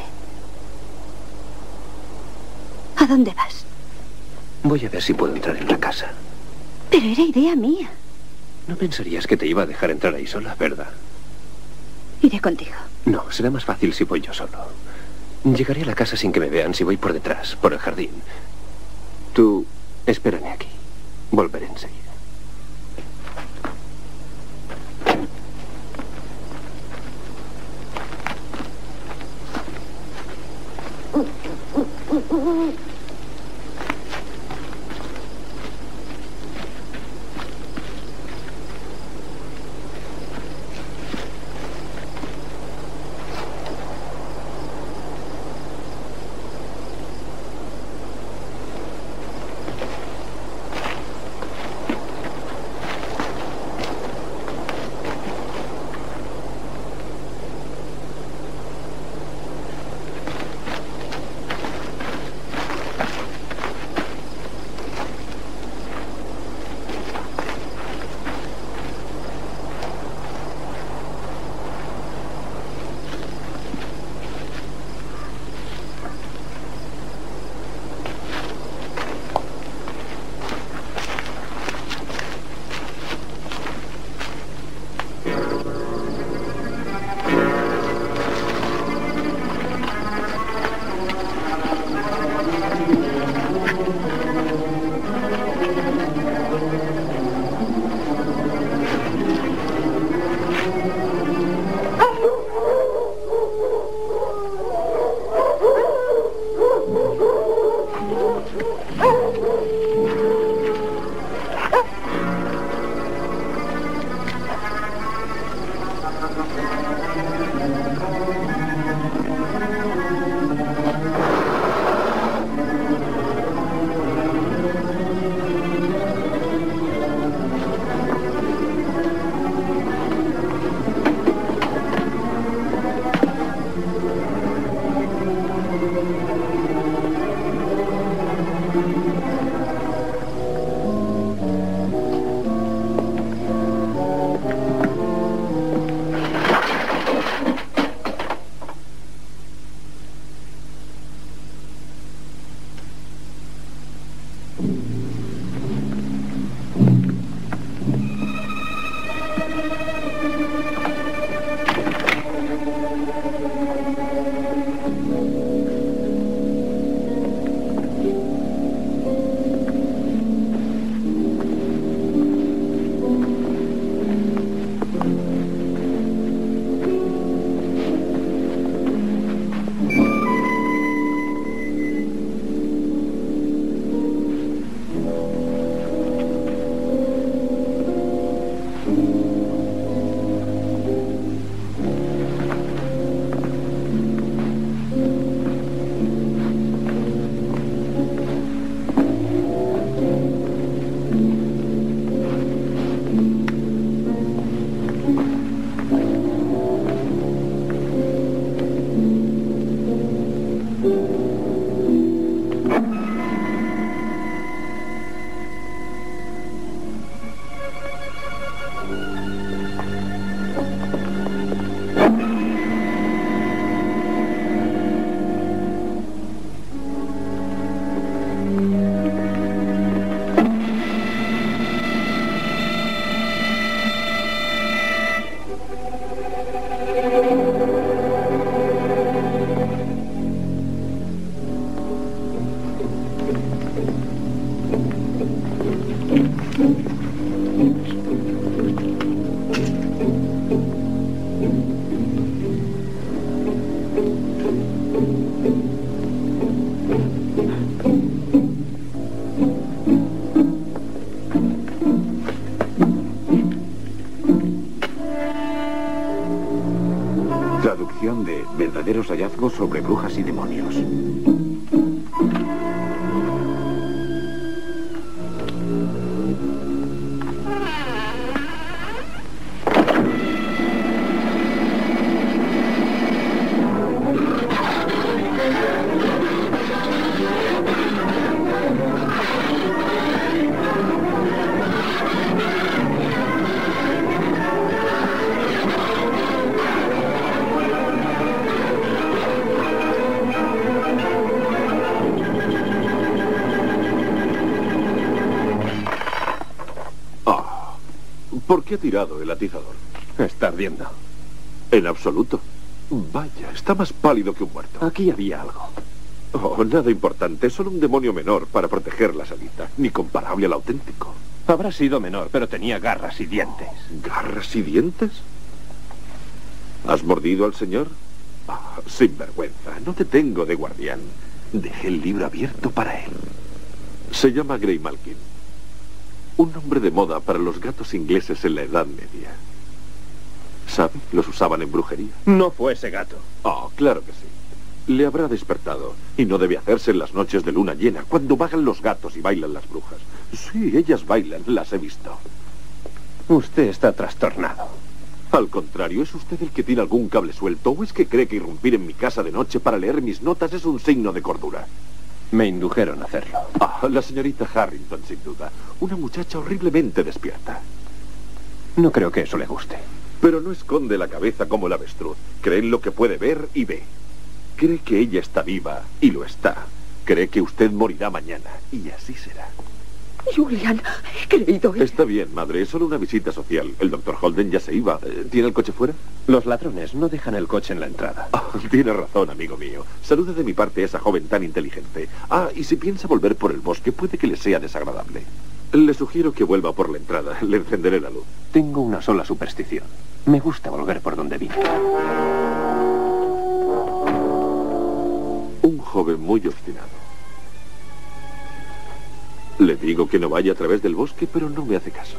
Speaker 3: ¿A dónde vas?
Speaker 4: Voy a ver si puedo entrar en la casa.
Speaker 3: Pero era idea mía.
Speaker 4: No pensarías que te iba a dejar entrar ahí sola, ¿verdad?
Speaker 3: Iré contigo.
Speaker 4: No, será más fácil si voy yo solo. Llegaré a la casa sin que me vean si voy por detrás, por el jardín. Tú Espérame aquí. Volveré enseguida.
Speaker 2: Traducción de Verdaderos hallazgos sobre brujas y demonios.
Speaker 13: ¿Por qué ha tirado el atizador?
Speaker 4: Está ardiendo.
Speaker 13: En absoluto. Vaya, está más pálido que un muerto.
Speaker 4: Aquí había algo.
Speaker 13: Oh, nada importante. Solo un demonio menor para proteger la salita. Ni comparable al auténtico.
Speaker 4: Habrá sido menor, pero tenía garras y dientes.
Speaker 13: ¿Garras y dientes? ¿Has mordido al señor? Sinvergüenza. No te tengo de guardián. Dejé el libro abierto para él. Se llama Grey Malkin. Un nombre de moda para los gatos ingleses en la Edad Media. ¿Sabe? Los usaban en brujería.
Speaker 4: No fue ese gato.
Speaker 13: Oh, claro que sí. Le habrá despertado. Y no debe hacerse en las noches de luna llena, cuando vagan los gatos y bailan las brujas. Sí, ellas bailan, las he visto.
Speaker 4: Usted está trastornado.
Speaker 13: Al contrario, ¿es usted el que tiene algún cable suelto o es que cree que irrumpir en mi casa de noche para leer mis notas es un signo de cordura?
Speaker 4: Me indujeron a hacerlo.
Speaker 13: La señorita Harrington, sin duda. Una muchacha horriblemente despierta.
Speaker 4: No creo que eso le guste.
Speaker 13: Pero no esconde la cabeza como el avestruz. Cree en lo que puede ver y ve. Cree que ella está viva y lo está. Cree que usted morirá mañana y así será.
Speaker 16: Julian, he creído...
Speaker 13: Está bien, madre. Es solo una visita social. El doctor Holden ya se iba. ¿Tiene el coche fuera?
Speaker 4: Los ladrones no dejan el coche en la entrada.
Speaker 13: Tiene razón, amigo mío. Salude de mi parte a esa joven tan inteligente. Y si piensa volver por el bosque, puede que le sea desagradable. Le sugiero que vuelva por la entrada. Le encenderé la luz.
Speaker 4: Tengo una sola superstición. Me gusta volver por donde vine.
Speaker 13: Un joven muy obstinado. Le digo que no vaya a través del bosque, pero no me hace caso.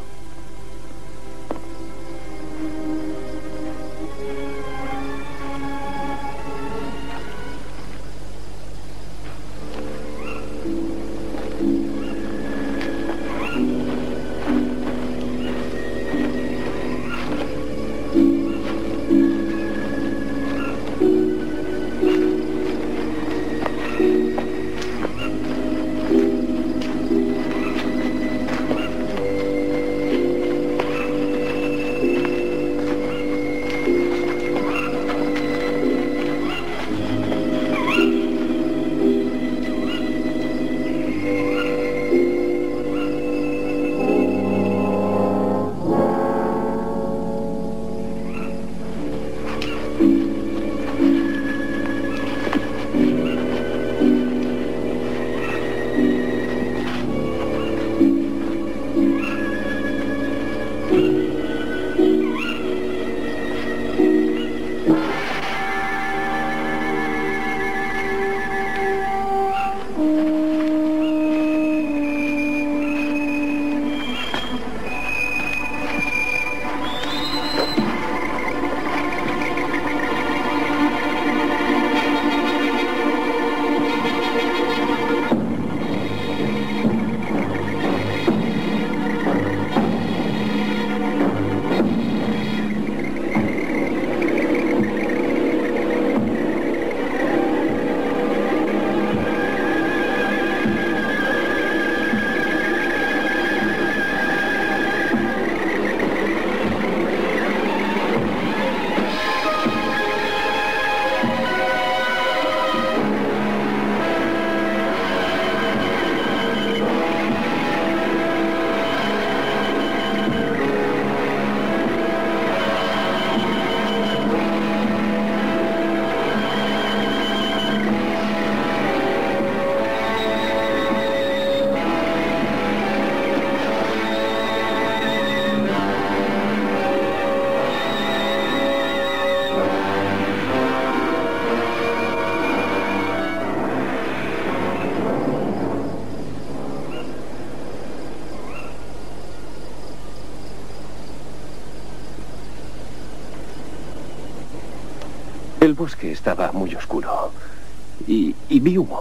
Speaker 4: El bosque estaba muy oscuro y vi humo.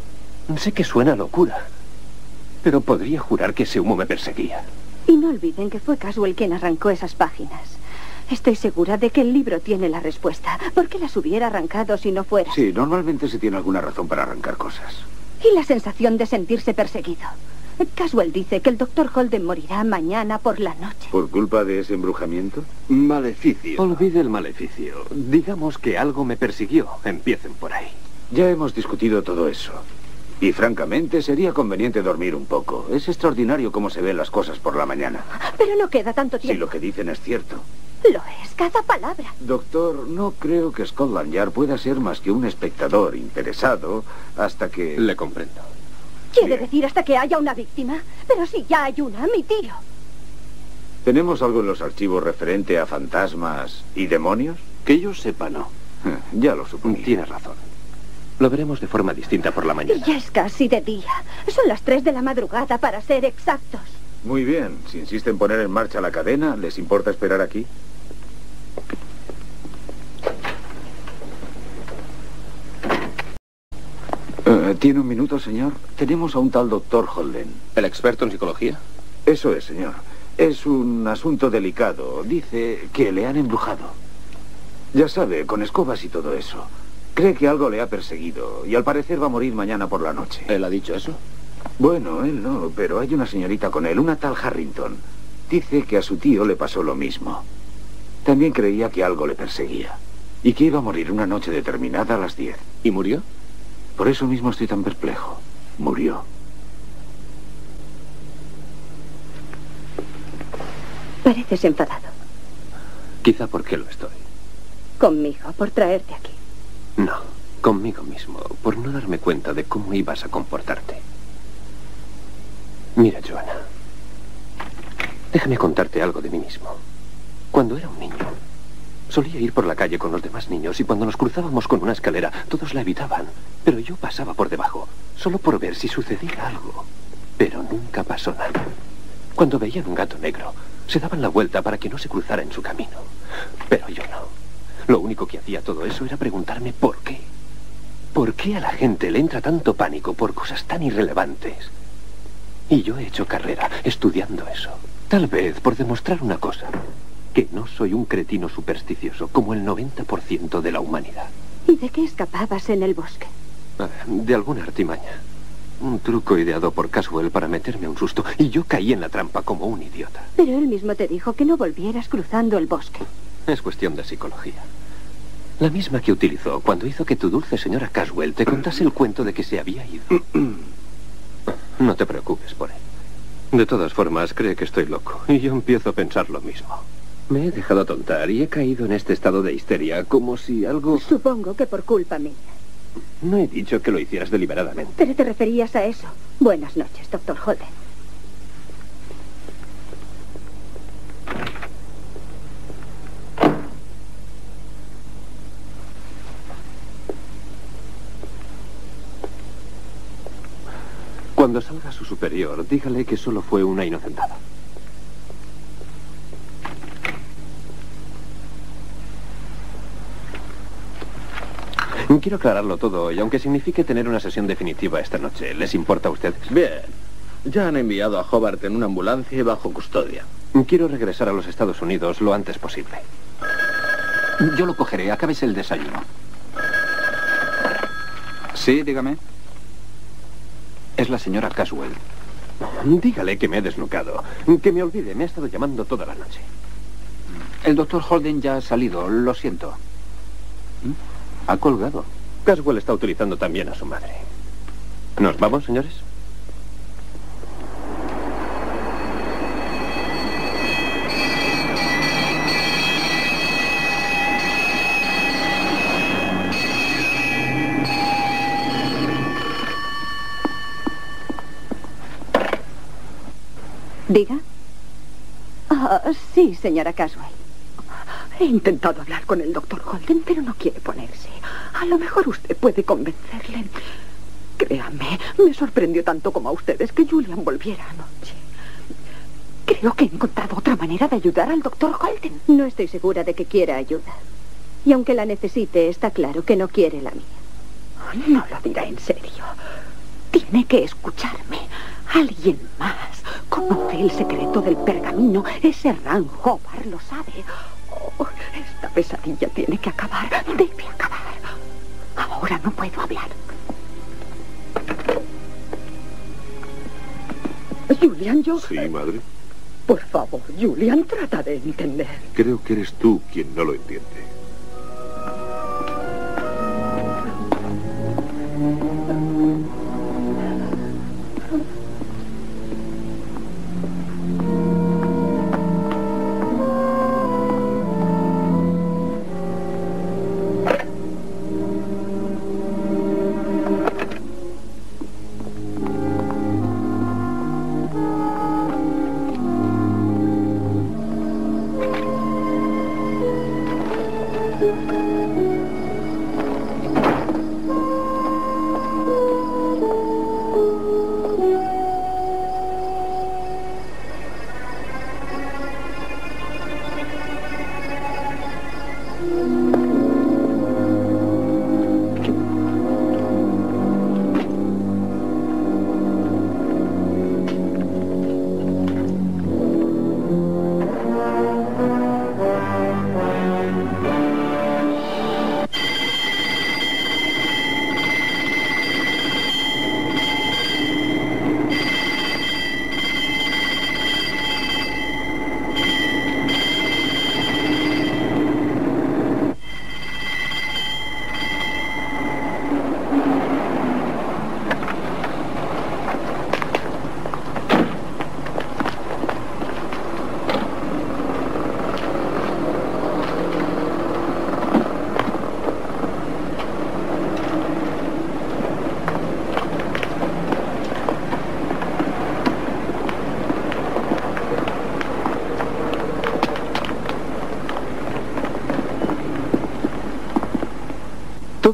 Speaker 4: Sé que suena a locura, pero podría jurar que ese humo me perseguía.
Speaker 3: Y no olviden que fue Caswell quien arrancó esas páginas. Estoy segura de que el libro tiene la respuesta. ¿Por qué las hubiera arrancado si no fuera?
Speaker 6: Sí, normalmente se tiene alguna razón para arrancar cosas.
Speaker 3: Y la sensación de sentirse perseguido. Caswell dice que el doctor Holden morirá mañana por la noche.
Speaker 6: ¿Por culpa de ese embrujamiento?
Speaker 4: Maleficio. Olvide el maleficio. Digamos que algo me persiguió. Empiecen por ahí.
Speaker 6: Ya hemos discutido todo eso. Y francamente sería conveniente dormir un poco. Es extraordinario cómo se ven las cosas por la mañana.
Speaker 3: Pero no queda tanto tiempo.
Speaker 6: Si lo que dicen es cierto.
Speaker 17: Lo es, cada palabra.
Speaker 6: Doctor, no creo que Scotland Yard pueda ser más que un espectador interesado hasta que...
Speaker 4: Le comprendo.
Speaker 17: ¿Quiere decir hasta que haya una víctima? Pero si ya hay una, mi tío.
Speaker 6: ¿Tenemos algo en los archivos referente a fantasmas y demonios?
Speaker 11: Que yo sepa, no.
Speaker 6: Ya lo suponía.
Speaker 4: Tienes razón. Lo veremos de forma distinta por la mañana.
Speaker 17: Y ya es casi de día. Son las 3 de la madrugada, para ser exactos.
Speaker 6: Muy bien. Si insisten en poner en marcha la cadena, ¿les importa esperar aquí? ¿Tiene un minuto, señor? Tenemos a un tal doctor Holden.
Speaker 4: ¿El experto en psicología?
Speaker 6: Eso es, señor. Es un asunto delicado. Dice que le han embrujado. Ya sabe, con escobas y todo eso. Cree que algo le ha perseguido y al parecer va a morir mañana por la noche.
Speaker 4: ¿Él ha dicho eso?
Speaker 6: Bueno, él no, pero hay una señorita con él, una tal Harrington. Dice que a su tío le pasó lo mismo. También creía que algo le perseguía. Y que iba a morir una noche determinada a las 10.
Speaker 4: ¿Y murió?
Speaker 6: Por eso mismo estoy tan perplejo. Murió.
Speaker 3: Pareces enfadado.
Speaker 4: Quizá porque lo estoy.
Speaker 3: Conmigo, por traerte aquí.
Speaker 4: No, conmigo mismo, por no darme cuenta de cómo ibas a comportarte. Mira, Joanna, déjame contarte algo de mí mismo. Cuando era un niño, solía ir por la calle con los demás niños y cuando nos cruzábamos con una escalera, todos la evitaban. Pero yo pasaba por debajo, solo por ver si sucedía algo. Pero nunca pasó nada. Cuando veían un gato negro, se daban la vuelta para que no se cruzara en su camino. Pero yo no. Lo único que hacía todo eso era preguntarme por qué. ¿Por qué a la gente le entra tanto pánico por cosas tan irrelevantes? Y yo he hecho carrera estudiando eso. Tal vez por demostrar una cosa. Que no soy un cretino supersticioso como el 90% de la humanidad.
Speaker 3: ¿Y de qué escapabas en el bosque?
Speaker 4: De alguna artimaña. Un truco ideado por Caswell para meterme un susto. Y yo caí en la trampa como un idiota.
Speaker 3: Pero él mismo te dijo que no volvieras cruzando el bosque.
Speaker 4: Es cuestión de psicología. La misma que utilizó cuando hizo que tu dulce señora Caswell te contase el cuento de que se había ido. No te preocupes por él. De todas formas, cree que estoy loco. Y yo empiezo a pensar lo mismo. Me he dejado tontar y he caído en este estado de histeria como si algo...
Speaker 3: Supongo que por culpa mía.
Speaker 4: No he dicho que lo hicieras deliberadamente.
Speaker 3: Pero te referías a eso. Buenas noches, doctor Holden.
Speaker 4: Cuando salga su superior, dígale que solo fue una inocentada. Quiero aclararlo todo hoy, aunque signifique tener una sesión definitiva esta noche. ¿Les importa a ustedes?
Speaker 11: Bien. Ya han enviado a Hobart en una ambulancia y bajo custodia.
Speaker 4: Quiero regresar a los Estados Unidos lo antes posible.
Speaker 8: Yo lo cogeré. Acábese el desayuno. Sí, dígame. Es la señora Caswell.
Speaker 4: Dígale que me he desnucado. Que me olvide, me ha estado llamando toda la noche.
Speaker 8: El doctor Holden ya ha salido, lo siento.
Speaker 4: Ha colgado. Caswell está utilizando también a su madre. ¿Nos vamos, señores?
Speaker 3: ¿Diga? Sí, señora Caswell.
Speaker 16: He intentado hablar con el doctor Holden, pero no quiere ponerse. A lo mejor usted puede convencerle. Créame, me sorprendió tanto como a ustedes que Julian volviera anoche. Creo que he encontrado otra manera de ayudar al doctor Holden.
Speaker 3: No estoy segura de que quiera ayuda. Y aunque la necesite, está claro que no quiere la mía.
Speaker 16: No lo dirá en serio. Tiene que escucharme. Alguien más conoce el secreto del pergamino. Ese Ran Hobart lo sabe. Oh, esta pesadilla tiene que acabar. Debe acabar. Ahora no puedo hablar. Julian, yo...
Speaker 13: Sí, madre.
Speaker 16: Por favor, Julian, trata de entender.
Speaker 13: Creo que eres tú quien no lo entiende.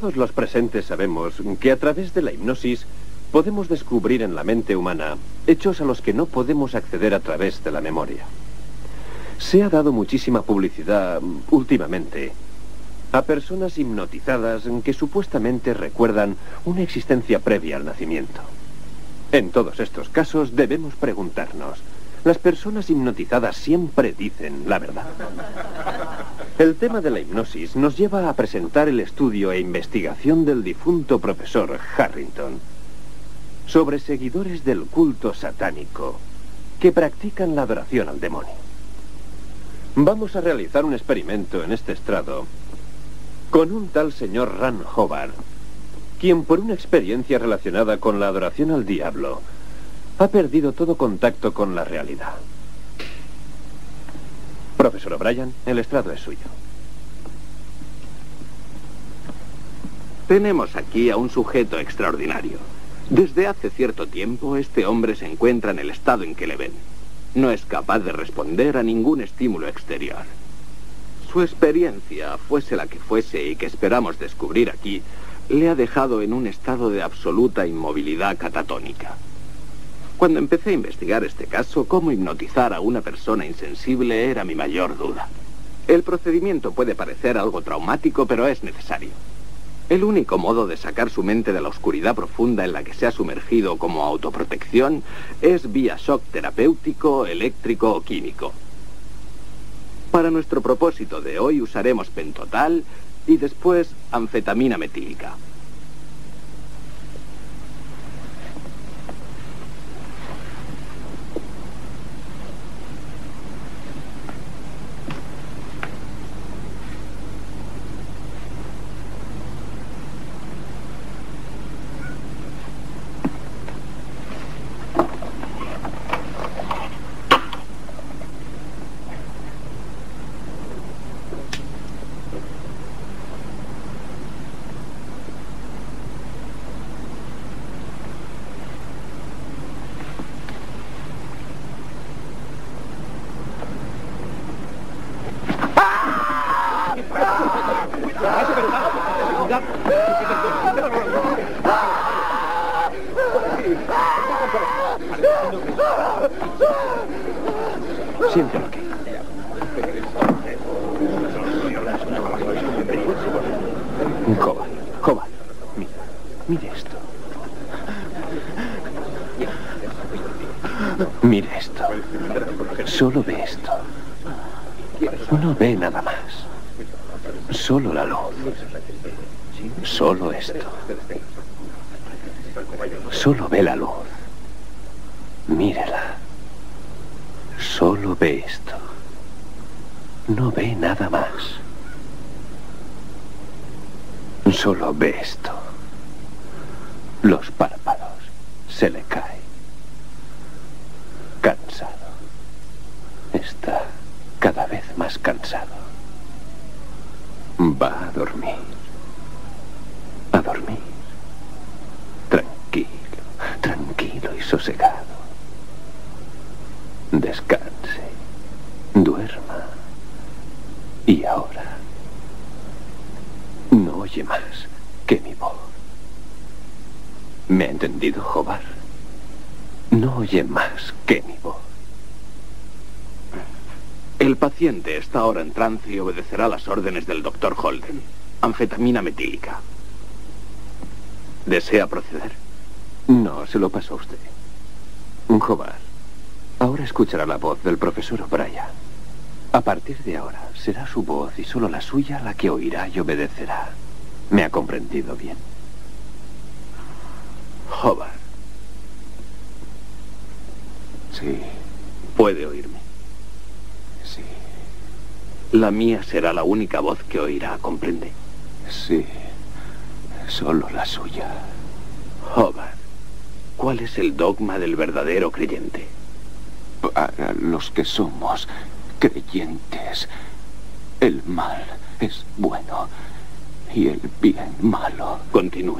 Speaker 4: Todos los presentes sabemos que a través de la hipnosis podemos descubrir en la mente humana hechos a los que no podemos acceder a través de la memoria. Se ha dado muchísima publicidad últimamente a personas hipnotizadas que supuestamente recuerdan una existencia previa al nacimiento. En todos estos casos debemos preguntarnos, ¿las personas hipnotizadas siempre dicen la verdad? El tema de la hipnosis nos lleva a presentar el estudio e investigación del difunto profesor Harrington sobre seguidores del culto satánico que practican la adoración al demonio. Vamos a realizar un experimento en este estrado con un tal señor Ran Hobart, quien por una experiencia relacionada con la adoración al diablo ha perdido todo contacto con la realidad. Profesor O'Brien, el estrado es suyo.
Speaker 11: Tenemos aquí a un sujeto extraordinario. Desde hace cierto tiempo, este hombre se encuentra en el estado en que le ven. No es capaz de responder a ningún estímulo exterior. Su experiencia, fuese la que fuese y que esperamos descubrir aquí, le ha dejado en un estado de absoluta inmovilidad catatónica. Cuando empecé a investigar este caso, cómo hipnotizar a una persona insensible era mi mayor duda. El procedimiento puede parecer algo traumático, pero es necesario. El único modo de sacar su mente de la oscuridad profunda en la que se ha sumergido como autoprotección es vía shock terapéutico, eléctrico o químico. Para nuestro propósito de hoy usaremos pentotal y después anfetamina metílica.
Speaker 4: Siéntelo aquí. Hobart, mire esto. Mire esto. Solo ve esto. No ve nada más. Solo la luz. Solo esto. Solo ve la luz. Mírela. Solo ve esto. No ve nada más. Solo ve esto. Los párpados se le caen. Cansado. Está cada vez más cansado. Va a dormir. A dormir. Tranquilo, tranquilo y sosegado. Descanse. Duerma. Y ahora no oye más que mi voz. ¿Me ha entendido, Hobart? No oye más que mi voz.
Speaker 11: El paciente está ahora en trance y obedecerá las órdenes del Dr. Holden. Anfetamina metílica. ¿Desea proceder?
Speaker 4: No, se lo paso a usted. Hobart, ahora escuchará la voz del profesor O'Brien. A partir de ahora, será su voz y solo la suya la que oirá y obedecerá. ¿Me ha comprendido bien?
Speaker 11: Hobart.
Speaker 4: Sí.
Speaker 11: ¿Puede oírme?
Speaker 4: Sí.
Speaker 11: La mía será la única voz que oirá, ¿comprende?
Speaker 4: Sí. Solo la suya.
Speaker 11: Hobart, ¿cuál es el dogma del verdadero creyente?
Speaker 4: Para los que somos creyentes, el mal es bueno y el bien malo.
Speaker 11: Continúe.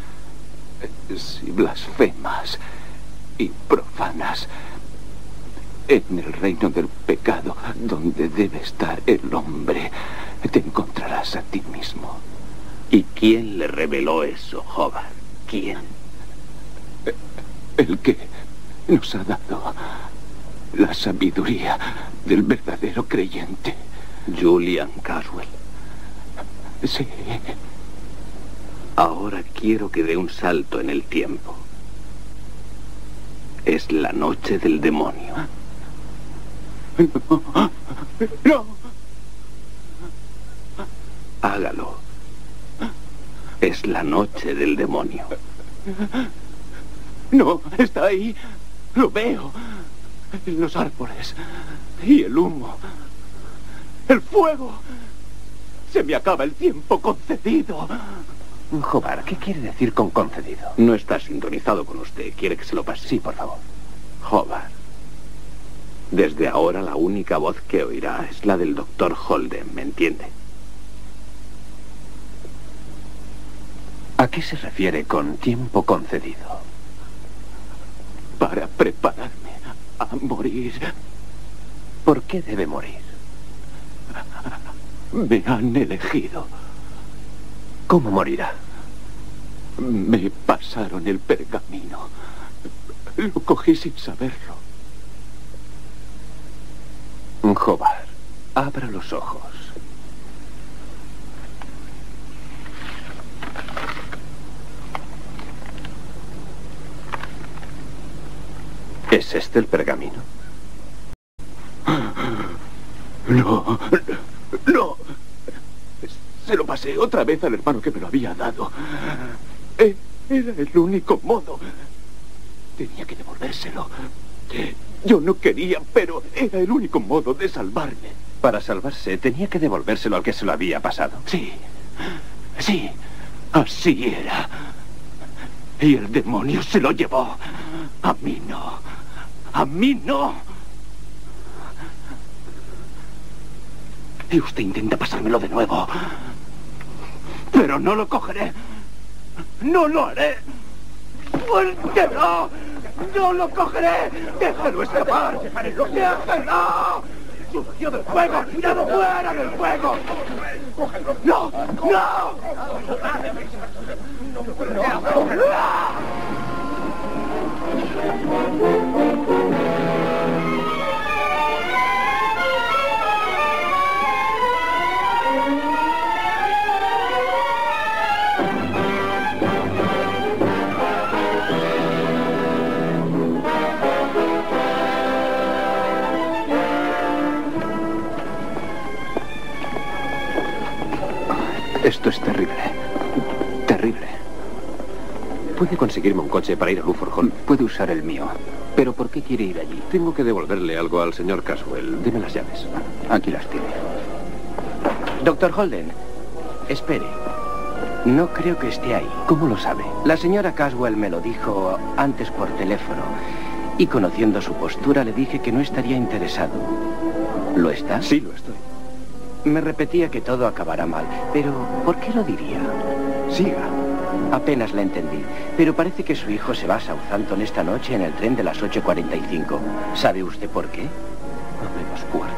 Speaker 4: Si blasfemas y profanas en el reino del pecado, donde debe estar el hombre, te encontrarás a ti mismo.
Speaker 15: ¿Y quién le reveló eso, Hobart? ¿Quién?
Speaker 11: El que nos ha dado la sabiduría del verdadero creyente.
Speaker 15: Julian Caswell.
Speaker 11: Sí.
Speaker 15: Ahora quiero que dé un salto en el tiempo. Es la noche del demonio.
Speaker 11: ¡No!
Speaker 15: Hágalo. Es la noche del demonio.
Speaker 11: No, está ahí. Lo veo. En los árboles. Y el humo. El fuego. Se me acaba el tiempo concedido.
Speaker 4: Hobart, ¿qué quiere decir con concedido?
Speaker 15: No está sintonizado con usted. ¿Quiere que se lo pase?
Speaker 4: Sí, por favor.
Speaker 15: Hobart. Desde ahora la única voz que oirá es la del Dr. Holden, ¿me entiende?
Speaker 4: ¿A qué se refiere con tiempo concedido?
Speaker 11: Para prepararme a morir.
Speaker 4: ¿Por qué debe morir?
Speaker 11: Me han elegido.
Speaker 4: ¿Cómo morirá?
Speaker 11: Me pasaron el pergamino. Lo cogí sin saberlo.
Speaker 4: Hobart, abra los ojos. ¿Es este el pergamino?
Speaker 11: No, no. Se lo pasé otra vez al hermano que me lo había dado. Era el único modo. Tenía que devolvérselo. Yo no quería, pero era el único modo de salvarme.
Speaker 4: Para salvarse, tenía que devolvérselo al que se lo había pasado.
Speaker 11: Sí, sí, así era. Y el demonio se lo llevó. A mí no. A mí no. Y usted intenta pasármelo de nuevo. Pero no lo cogeré. No lo haré. ¡Porque no! ¡No lo cogeré! ¡Déjalo escapar! ¡Déjalo! ¡Sucio del fuego! ¡Tirado fuera del fuego! ¡No! ¡No!
Speaker 4: Esto es terrible. Terrible. ¿Puede conseguirme un coche para ir a Luford Hall?
Speaker 8: Puede usar el mío. ¿Pero por qué quiere ir allí?
Speaker 4: Tengo que devolverle algo al señor Caswell. Deme las llaves.
Speaker 8: Aquí las tiene.
Speaker 12: Dr. Holden, espere. No creo que esté ahí.
Speaker 4: ¿Cómo lo sabe?
Speaker 12: La señora Caswell me lo dijo antes por teléfono. Y conociendo su postura le dije que no estaría interesado. ¿Lo está?
Speaker 4: Sí, lo estoy.
Speaker 12: Me repetía que todo acabará mal. Pero, ¿por qué lo diría?
Speaker 4: Siga.
Speaker 12: Apenas la entendí. Pero parece que su hijo se va a Southampton esta noche en el tren de las 8:45. ¿Sabe usted por qué?
Speaker 4: A menos cuarto.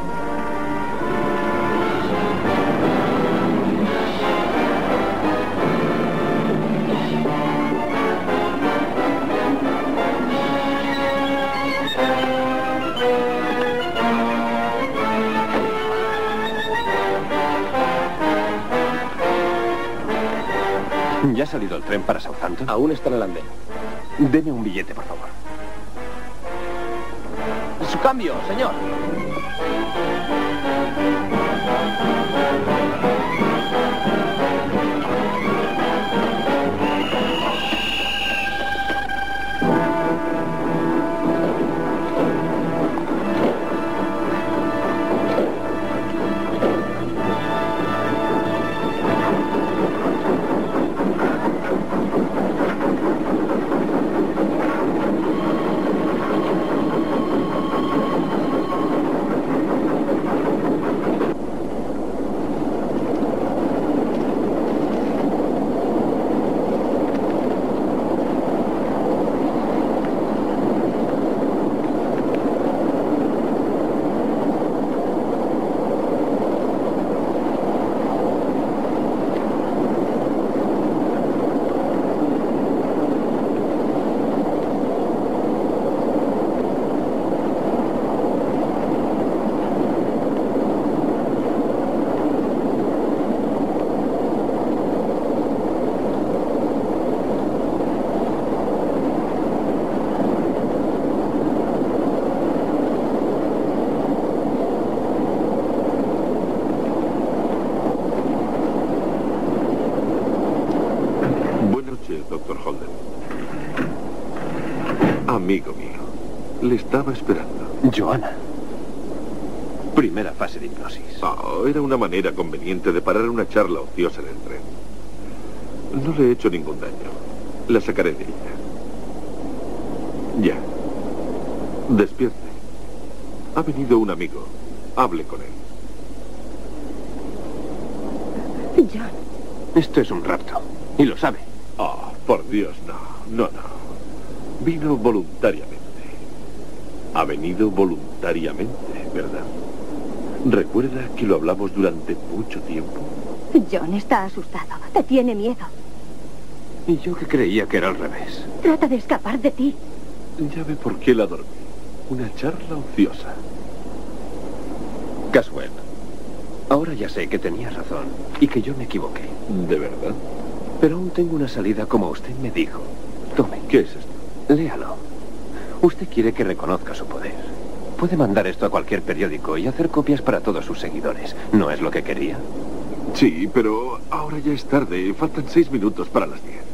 Speaker 4: ¿Ya ha salido el tren para Southampton?
Speaker 15: Aún está en el andén.
Speaker 4: Deme un billete, por favor.
Speaker 8: Su cambio, señor.
Speaker 13: amigo mío. Le estaba esperando.
Speaker 4: Joanna. Primera fase de hipnosis.
Speaker 13: Oh, era una manera conveniente de parar una charla ociosa en el tren. No le he hecho ningún daño. La sacaré de ella. Ya. Despierte. Ha venido un amigo. Hable con él.
Speaker 16: John.
Speaker 4: Esto es un rapto. Y lo sabe.
Speaker 13: Oh, por Dios, no. No. Vino voluntariamente. Ha venido voluntariamente, ¿verdad? ¿Recuerda que lo hablamos durante mucho tiempo?
Speaker 17: John está asustado. Te tiene miedo.
Speaker 4: Y yo que creía que era al revés.
Speaker 17: Trata de escapar de ti.
Speaker 13: Ya ve por qué la dormí. Una charla ociosa.
Speaker 4: Caswell, ahora ya sé que tenía razón y que yo me equivoqué.
Speaker 13: ¿De verdad?
Speaker 4: Pero aún tengo una salida como usted me dijo. Tome.
Speaker 13: ¿Qué es esto?
Speaker 4: Léalo. Usted quiere que reconozca su poder. Puede mandar esto a cualquier periódico y hacer copias para todos sus seguidores. ¿No es lo que quería?
Speaker 13: Sí, pero ahora ya es tarde. Faltan 6 minutos para las 10.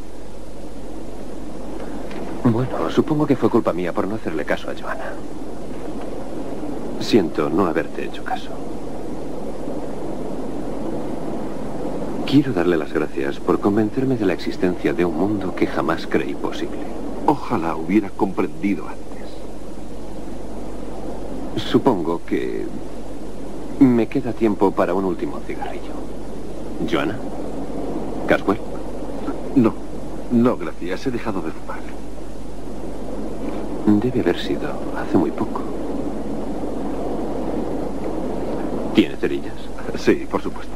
Speaker 4: Bueno, supongo que fue culpa mía por no hacerle caso a Joanna. Siento no haberte hecho caso. Quiero darle las gracias por convencerme de la existencia de un mundo que jamás creí posible.
Speaker 13: Ojalá hubiera comprendido antes.
Speaker 4: Supongo que me queda tiempo para un último cigarrillo. ¿Joanna? ¿Caswell?
Speaker 13: No, gracias. He dejado de fumar.
Speaker 4: Debe haber sido hace muy poco. ¿Tiene cerillas?
Speaker 13: Sí, por supuesto.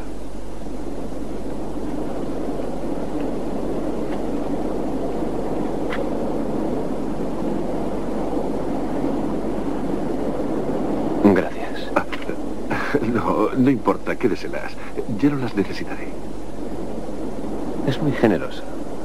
Speaker 4: Gracias.
Speaker 13: No importa, quédeselas. Ya no las necesitaré.
Speaker 4: Es muy generoso.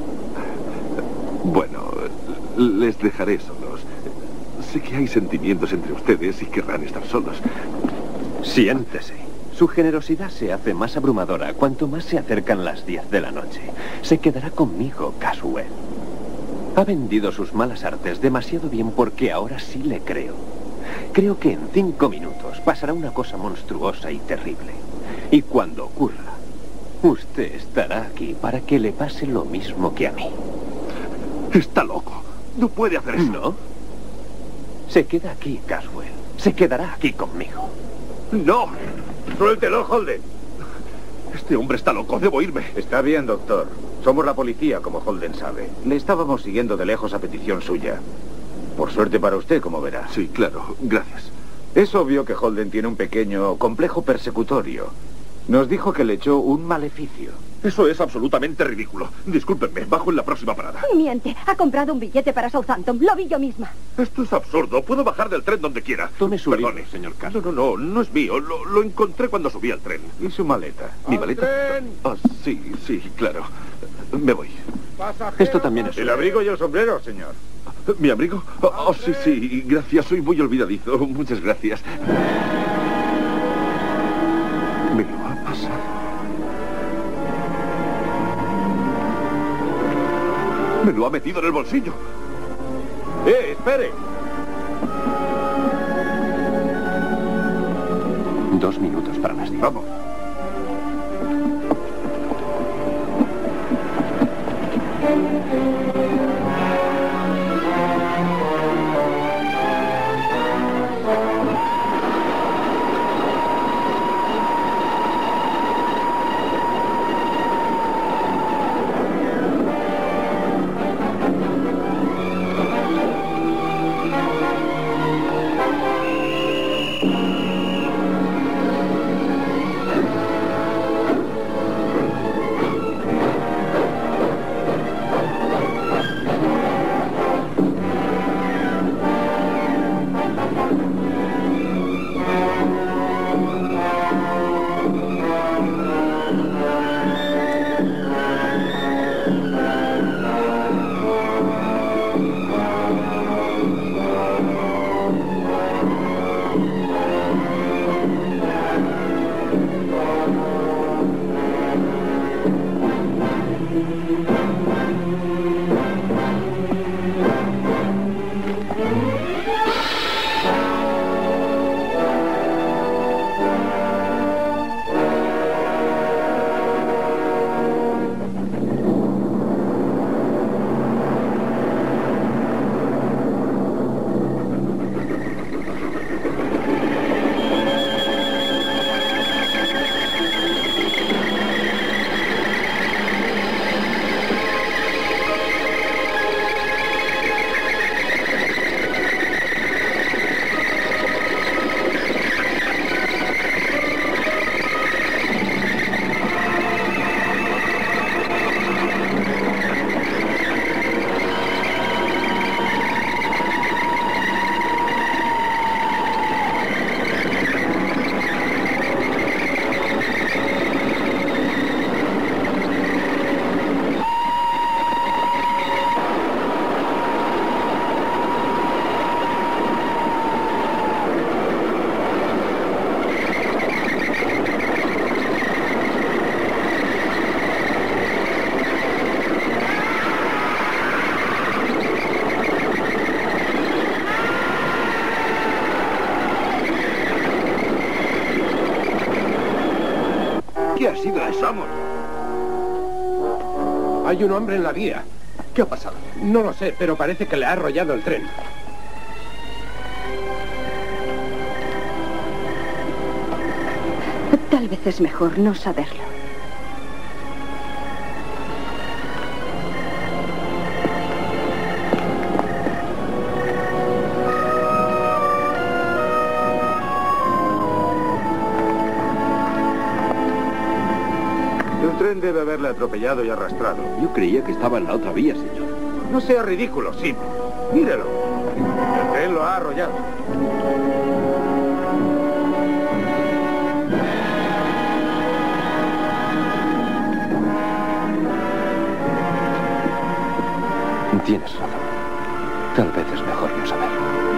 Speaker 13: Bueno, les dejaré solos. Sé que hay sentimientos entre ustedes y querrán estar solos.
Speaker 4: Siéntese. Su generosidad se hace más abrumadora cuanto más se acercan las 10 de la noche. Se quedará conmigo, Caswell. Ha vendido sus malas artes demasiado bien porque ahora sí le creo. Creo que en 5 minutos pasará una cosa monstruosa y terrible. Y cuando ocurra, usted estará aquí para que le pase lo mismo que a mí.
Speaker 13: Está loco. No puede hacer eso.
Speaker 4: ¿No? Se queda aquí, Caswell. Se quedará aquí conmigo.
Speaker 13: ¡No! ¡Suéltelo, Holden! Este hombre está loco. Debo irme.
Speaker 6: Está bien, doctor. Somos la policía, como Holden sabe. Le estábamos siguiendo de lejos a petición suya. Por suerte para usted, como verá.
Speaker 13: Sí, claro. Gracias.
Speaker 6: Es obvio que Holden tiene un pequeño complejo persecutorio. Nos dijo que le echó un maleficio.
Speaker 13: Eso es absolutamente ridículo. Discúlpenme, bajo en la próxima parada.
Speaker 17: Miente. Ha comprado un billete para Southampton. Lo vi yo misma.
Speaker 13: Esto es absurdo. Puedo bajar del tren donde quiera.
Speaker 4: Tome su
Speaker 13: Perdone,
Speaker 4: libro, señor Carlos.
Speaker 13: No es mío. Lo encontré cuando subí al tren.
Speaker 6: ¿Y su maleta?
Speaker 13: ¿Mi maleta? Ah, sí, claro. Me voy.
Speaker 4: Esto también es...
Speaker 6: El abrigo y el sombrero, señor.
Speaker 13: ¿Mi abrigo? Oh, sí, gracias. Soy muy olvidadizo. Muchas gracias. Me lo ha pasado. Me lo ha metido en el bolsillo.
Speaker 6: ¡Espere!
Speaker 4: 2 minutos para las 10.
Speaker 13: Vamos.
Speaker 19: ¿Qué ha sido eso?
Speaker 6: ¡Vamos!
Speaker 19: Hay un hombre en la vía.
Speaker 14: ¿Qué ha pasado?
Speaker 19: No lo sé, pero parece que le ha arrollado el tren.
Speaker 16: Tal vez es mejor no saberlo.
Speaker 6: El tren debe haberle atropellado y arrastrado.
Speaker 19: Yo creía que estaba en la otra vía, señor.
Speaker 6: No sea ridículo, sí. Mírelo. El tren lo ha arrollado.
Speaker 4: Tienes razón. Tal vez es mejor no saberlo.